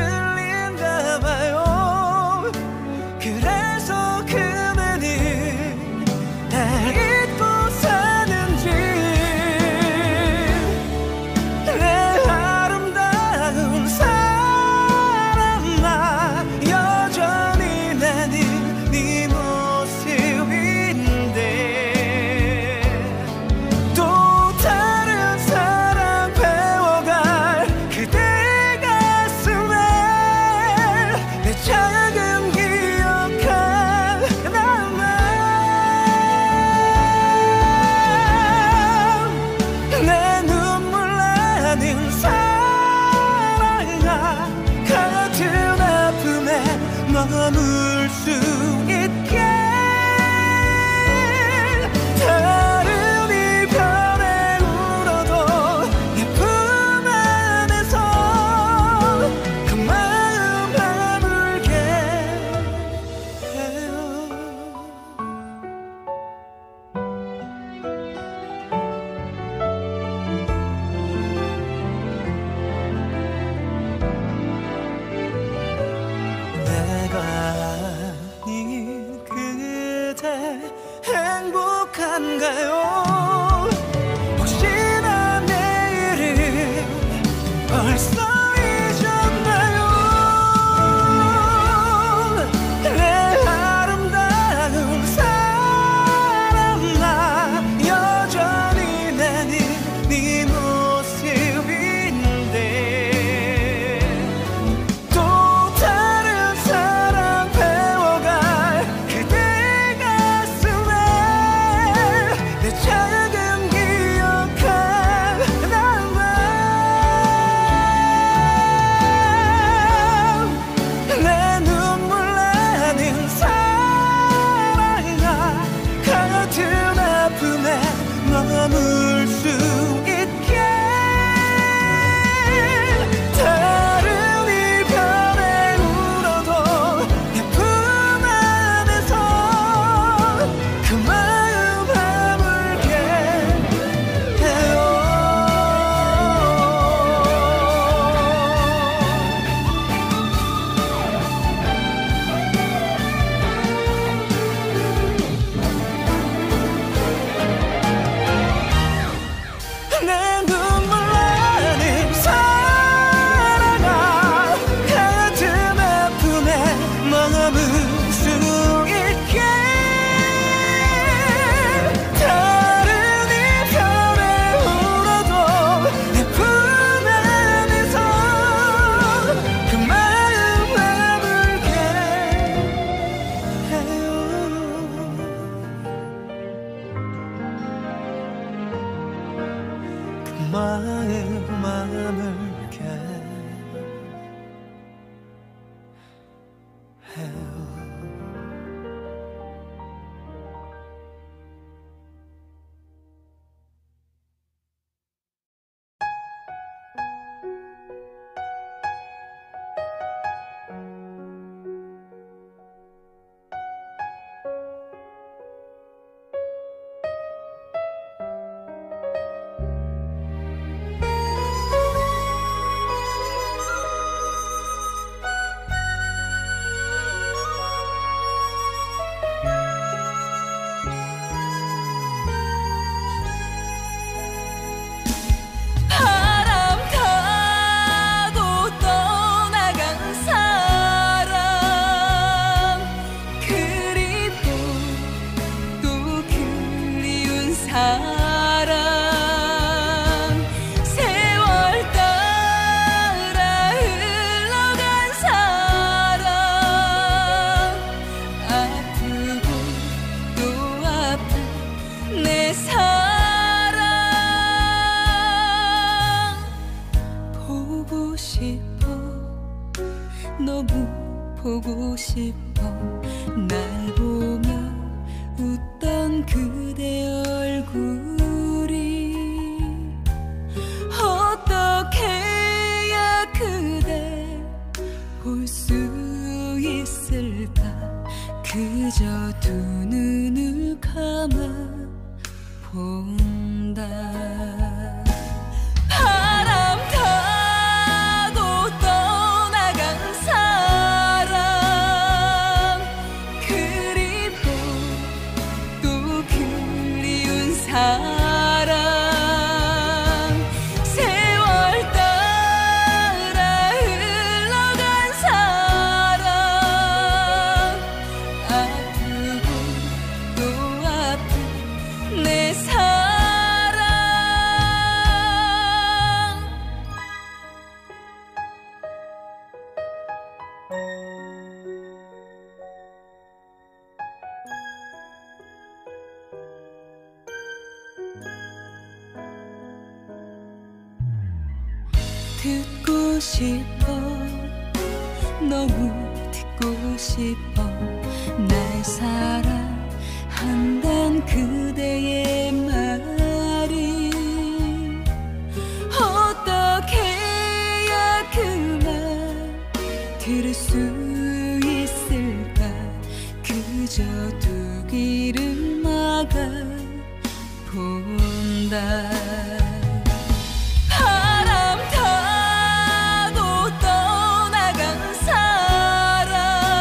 Speaker 2: 들린가봐요. 그래서 그대는 날 잊고 사는지 내 아름다운 사람아 여전히 나는 네 모습인데 또 다른 사랑 배워갈 그대 가슴에 내 작은 기억 하나만 내 눈물 나는 사랑아 같은 아픔에 머물 수 있게 다른 이별에 울어도 내 품 안에서 그 마음 아물게 해요. 내가 아닌 그대 행복한가요? 혹시나 내일은 벌써 잊었나요? 내 아름다운 사람아 여전히 나는 네 모습인데 또 다른 사랑 배워갈 그대 가슴에 내 작은 기억 하나만 내 눈물 나는 사랑아 같은 아픔에 머물 수 있게 다른 이별에 울어도 내 품 안에서 그 마음 아물게 해요. 내 눈물 나는 사랑아 같은 아픔에 머물 수 있게 다른 이별에 울어도 내 품 안에서 그 마음 아물게 해요. 그 마음 아물게 해요.
Speaker 9: 너무 보고 싶어. 날 보며 웃던 그대 얼굴이 어떻게 해야 그대 볼 수 있을까. 그저 두 눈을 감아 본다. 바람 타고 떠나간 사람 그리고 또 그리운 사람 세월 따라 흘러간 사람 아프고 또 아픈 내 사랑. 듣고 싶어 너무 듣고 싶어. 날 사랑한단 그대의 말이 어떻게 해야 그 말 들을 수 있을까. 그저 두 귀를 막아 본다. 바람 타고 떠나간 사람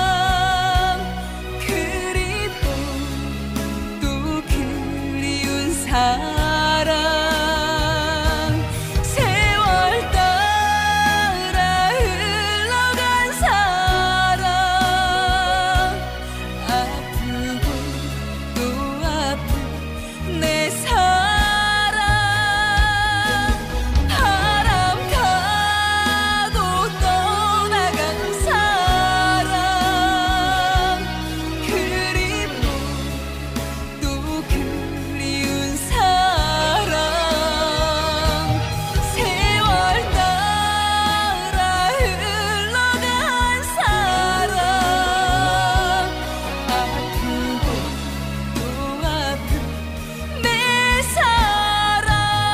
Speaker 9: 그리고 또 그리운 사람 세월 따라 흘러간 사람 아프고 또 아픈 내 사랑. 바람 타고 떠나간 사람 그리고 또 그리운 사람 세월 따라 흘러간 사람 아프고 또 아픈 내 사랑.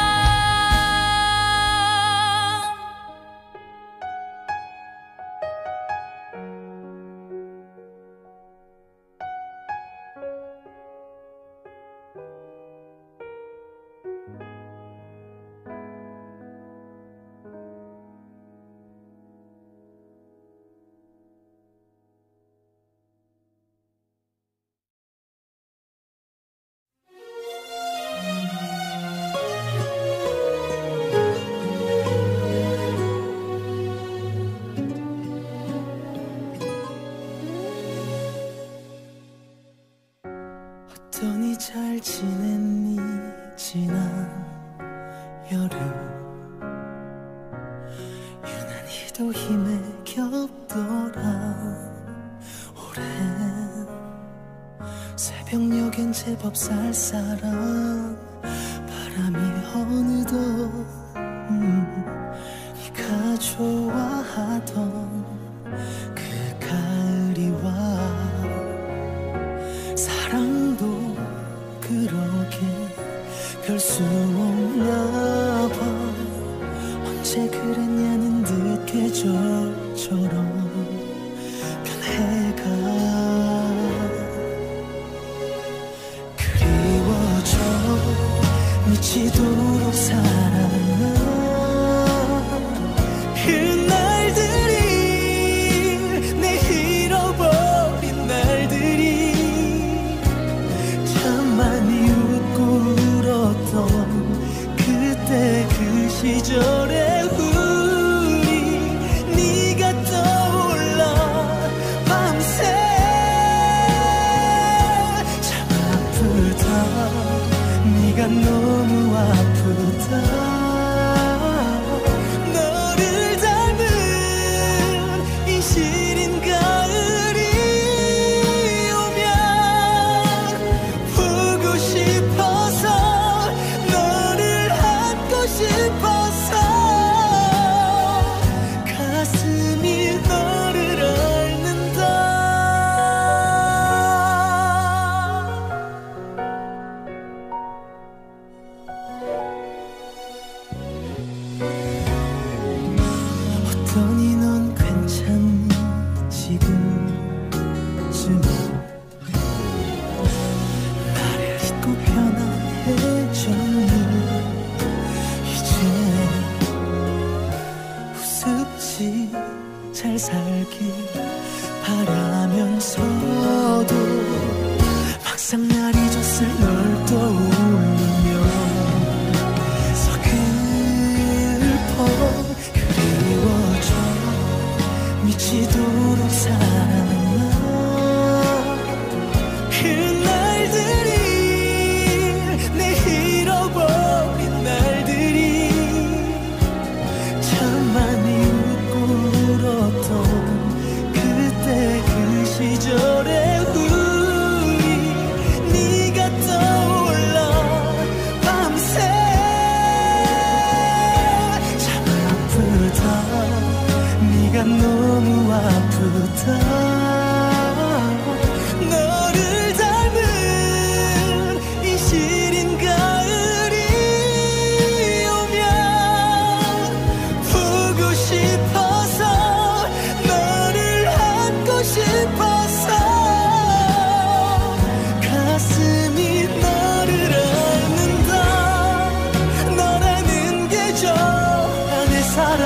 Speaker 2: 어떠니 잘 지냈니 지난 여름. 유난히도 힘에 겹더라. 오랜 새벽녘엔 제법 쌀쌀한 바람이 어느덧 음, 네가 좋아하던 그 가을이 와. 사랑도 그러게 별 수 없나 봐. 언제 그랬냐는 듯 계절처럼 변해가. 그리워져 미치도록 사랑한 그날들이 내 잃어버린 날들이 참 많이 웃고 울었던 그때 그 시절의 우리. 네가 떠올라 밤새. 참 아프다 네가 너무 아프다. 너를 닮은 이 시린 가을이 오면 보고 싶어서 너를 안고 싶어서 가슴이 너를 잘 살길 바라면서도 막상 날 잊었을 널 떠올리며 서글퍼 그리워져 미치도록 사랑한 그날들이 내 잃어버린 날들이 참 많이 웃고 울었던 그때 그 시절의 우리 네가 떠올라 밤새 참 아프다 네가 너무 아프다 너를 닮은 이 시린 가을이 오면 보고 싶어서 너를 안고 싶어서 가슴이 너를 앓는다 너라는 계절 안에 살아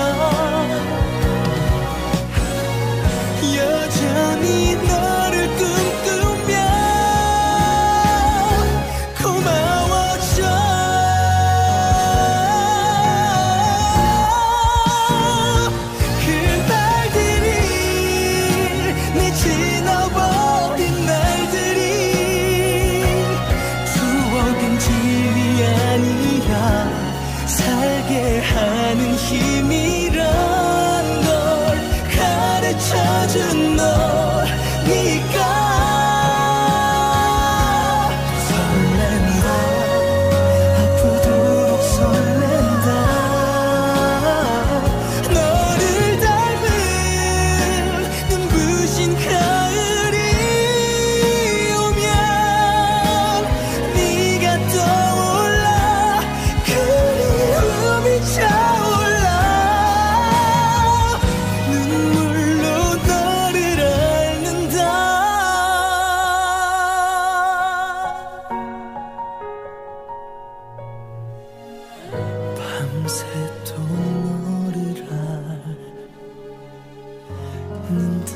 Speaker 2: 여전히 너를 꿈꾸며 고마워져 그날들이 내 지나버린 날들이 추억은 진리 아니야 살게 하는 힘이란 걸 가르쳐준 너 니가 설렌다 아프도록 설렌다 너를 닮은 눈부신 가을이 오면 네가 떠올라 그리움이 차올라 눈물로 너를 앓는다 밤새 또 너를 앓는다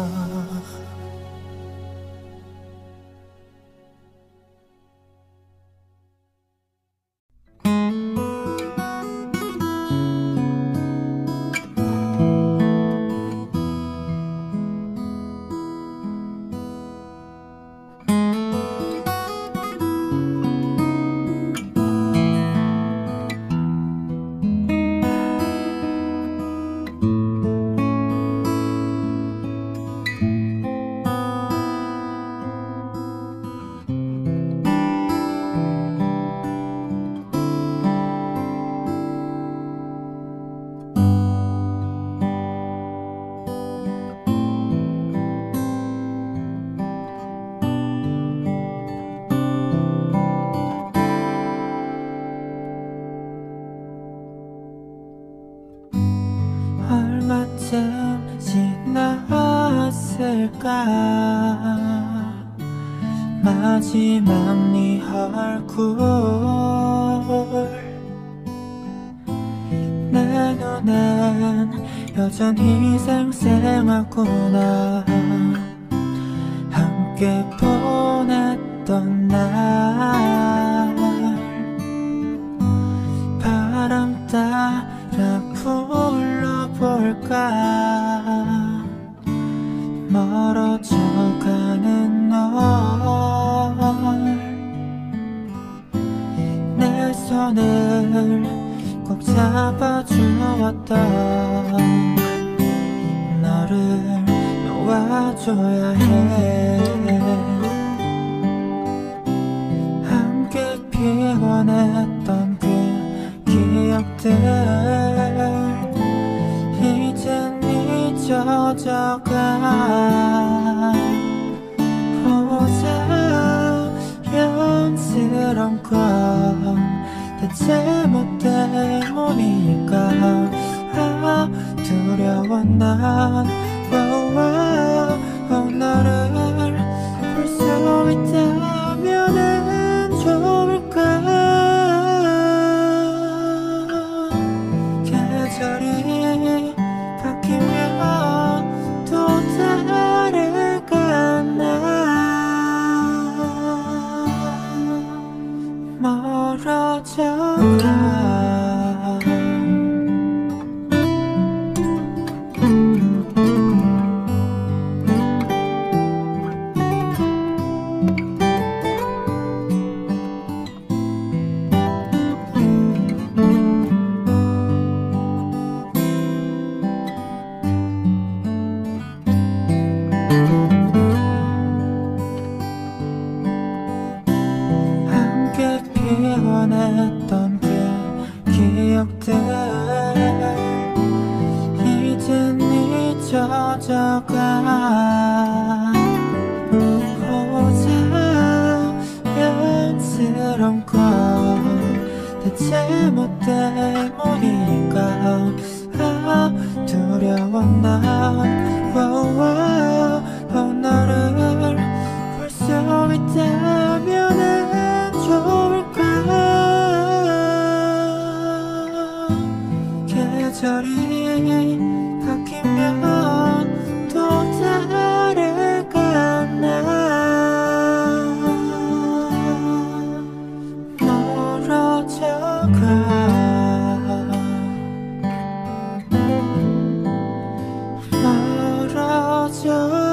Speaker 2: 얼마쯤 지났을까 마지막 네 얼굴 내 눈엔 여전히 생생하구나 함께 보냈던 날 바람 따라 불러볼까 멀어져가는 널 내 손을 꼭 잡아주었던 너를 놓아줘야 해 함께 피워냈던 그 기억들 이젠 잊혀져가 보자연스러운 건 대체 뭐 때문일까 아, 두려워 난 wow, wow, oh, 너를 볼 수 있다면은 좋을까 계절이 바뀌면 이젠 잊혀져가 고자연스러운 건 대체 뭐 때문일까 아, 두려워 난 wow, oh, 너를 볼 수 있다면은 좋을까 계절이 바뀌면 또 다를까 나 멀어져가 멀어져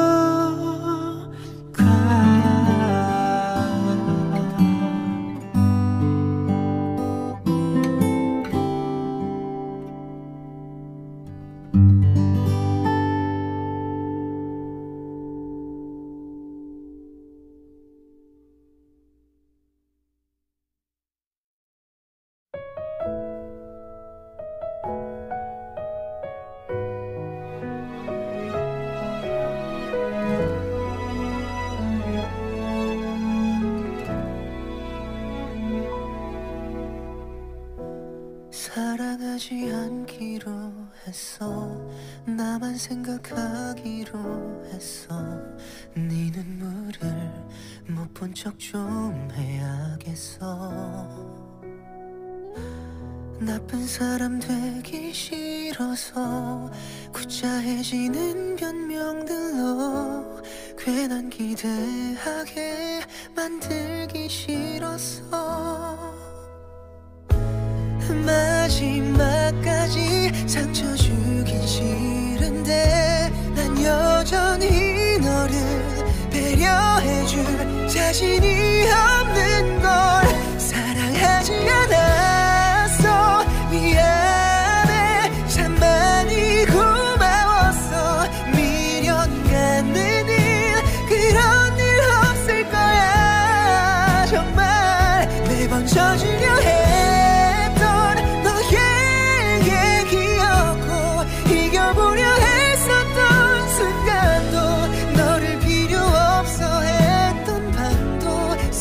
Speaker 10: 사랑하지 않기로 했어 나만 생각하기로 했어 네 눈물을 못 본 척 좀 해야겠어 나쁜 사람 되기 싫어서 구차해지는 변명들로 괜한 기대하게 만들기 싫었어 마지막까지 상처 주긴 싫은데 난 여전히 너를 배려해줄 자신이 없는 걸 사랑하지 않았어 미안해 참 많이 고마웠어 미련 갖는 일 그런 일 없을 거야 정말 매번 져주려 해 보려 했었던 순간도 너를 필요 없어 했던 밤도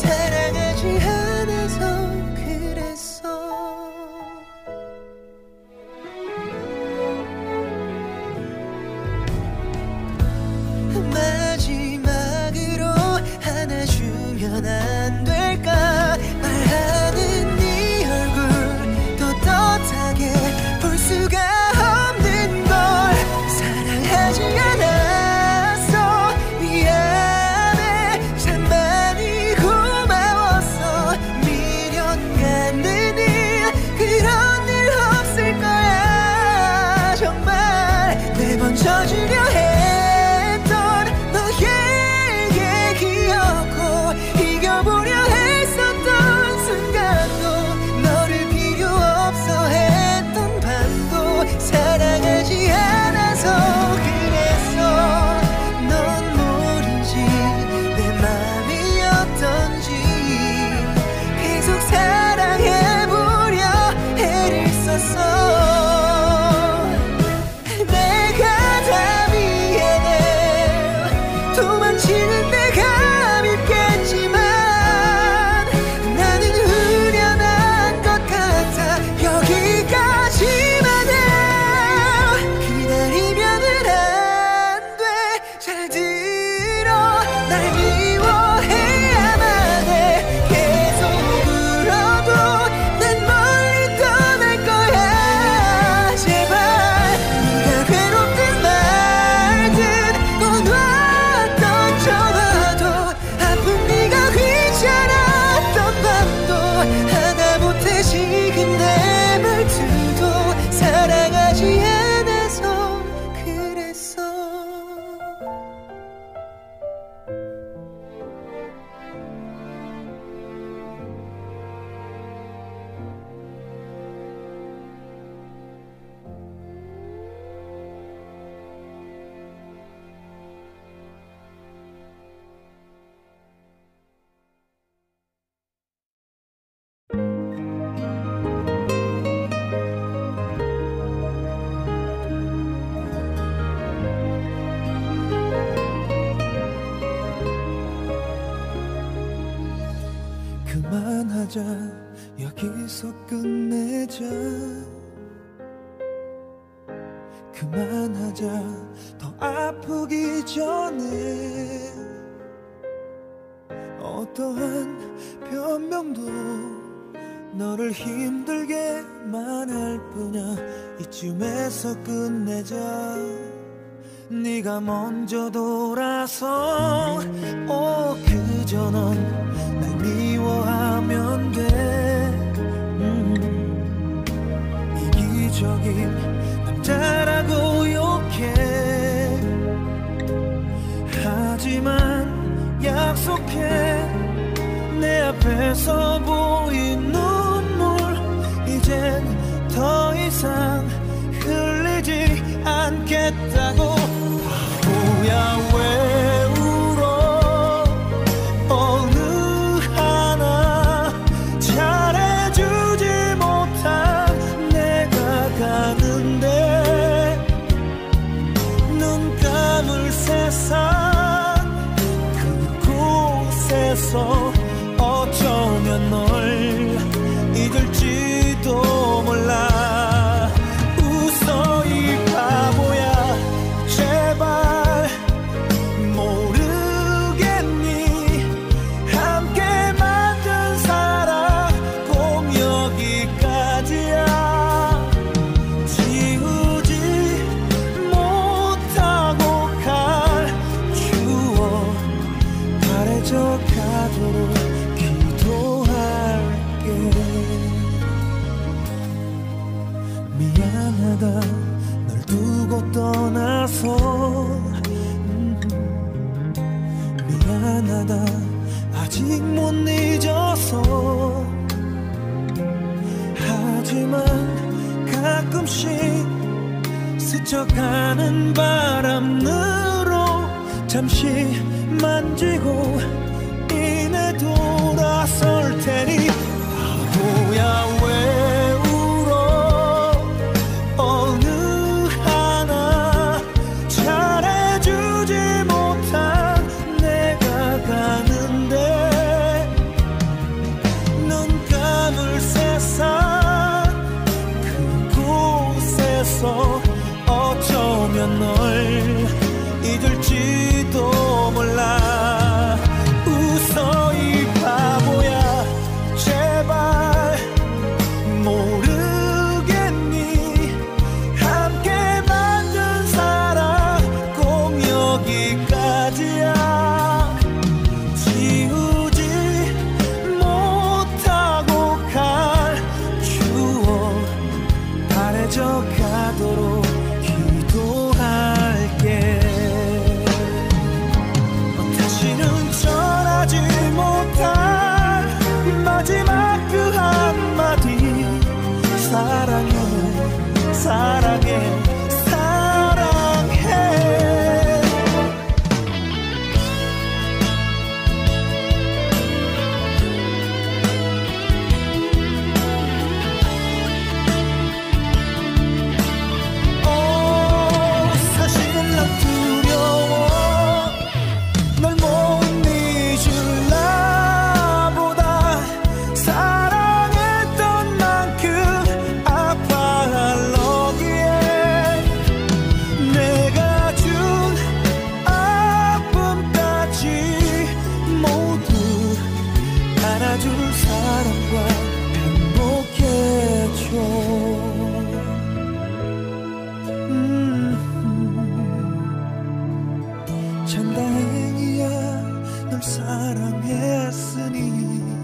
Speaker 10: 그만하자 여기서 끝내자 그만하자 더 아프기 전에 어떠한 변명도 너를 힘들게만 할 뿐이야 이쯤에서 끝내자 네가 먼저 돌아서 오 그저 넌 날 미워하면 돼 음, 이기적인 남자라고 욕해 하지만 약속해 내 앞에서 보인 눈물 이젠 더 이상 흘리지 않겠다고 바보야 왜 울어 어느 하나 잘해주지 못한 내가 가는데 눈 감을 세상 그곳에서 어쩌면 널 잊을지도 몰라 웃어 이 바보야 제발 모르겠니 함께 만든 사랑 꼭 여기까지야 지우지 못하고 갈 추억 바래져 가도록 기도할게 미안하다 널 두고 떠나서 음, 미안하다 아직 못 잊어서 하지만 가끔씩 스쳐가는 바람으로 잠시 만지고 이내 돌아설 테니 바보야 왜 울어 어느 하나 잘해주지 못한 내가 가는데 눈 감을 세상 그곳에서 어쩌면 널 잊을지도 몰라 웃어 이 바보야 제발 모르겠니 함께 만든 사랑 꼭 여기까지야 지우지 못하고 갈 추억 바래져 가도록 기도할게 다시는 전하지 못할 마지막 그 한마디 사랑해 사랑해 사랑해 오 사실은 난 두려워 널 못 잊을 나보다 사랑했던 만큼 아파하려기에 내가 준 아픔까지 모두 안아줄 사람과 행복해져 음. 참 다행이야 널 사랑했으니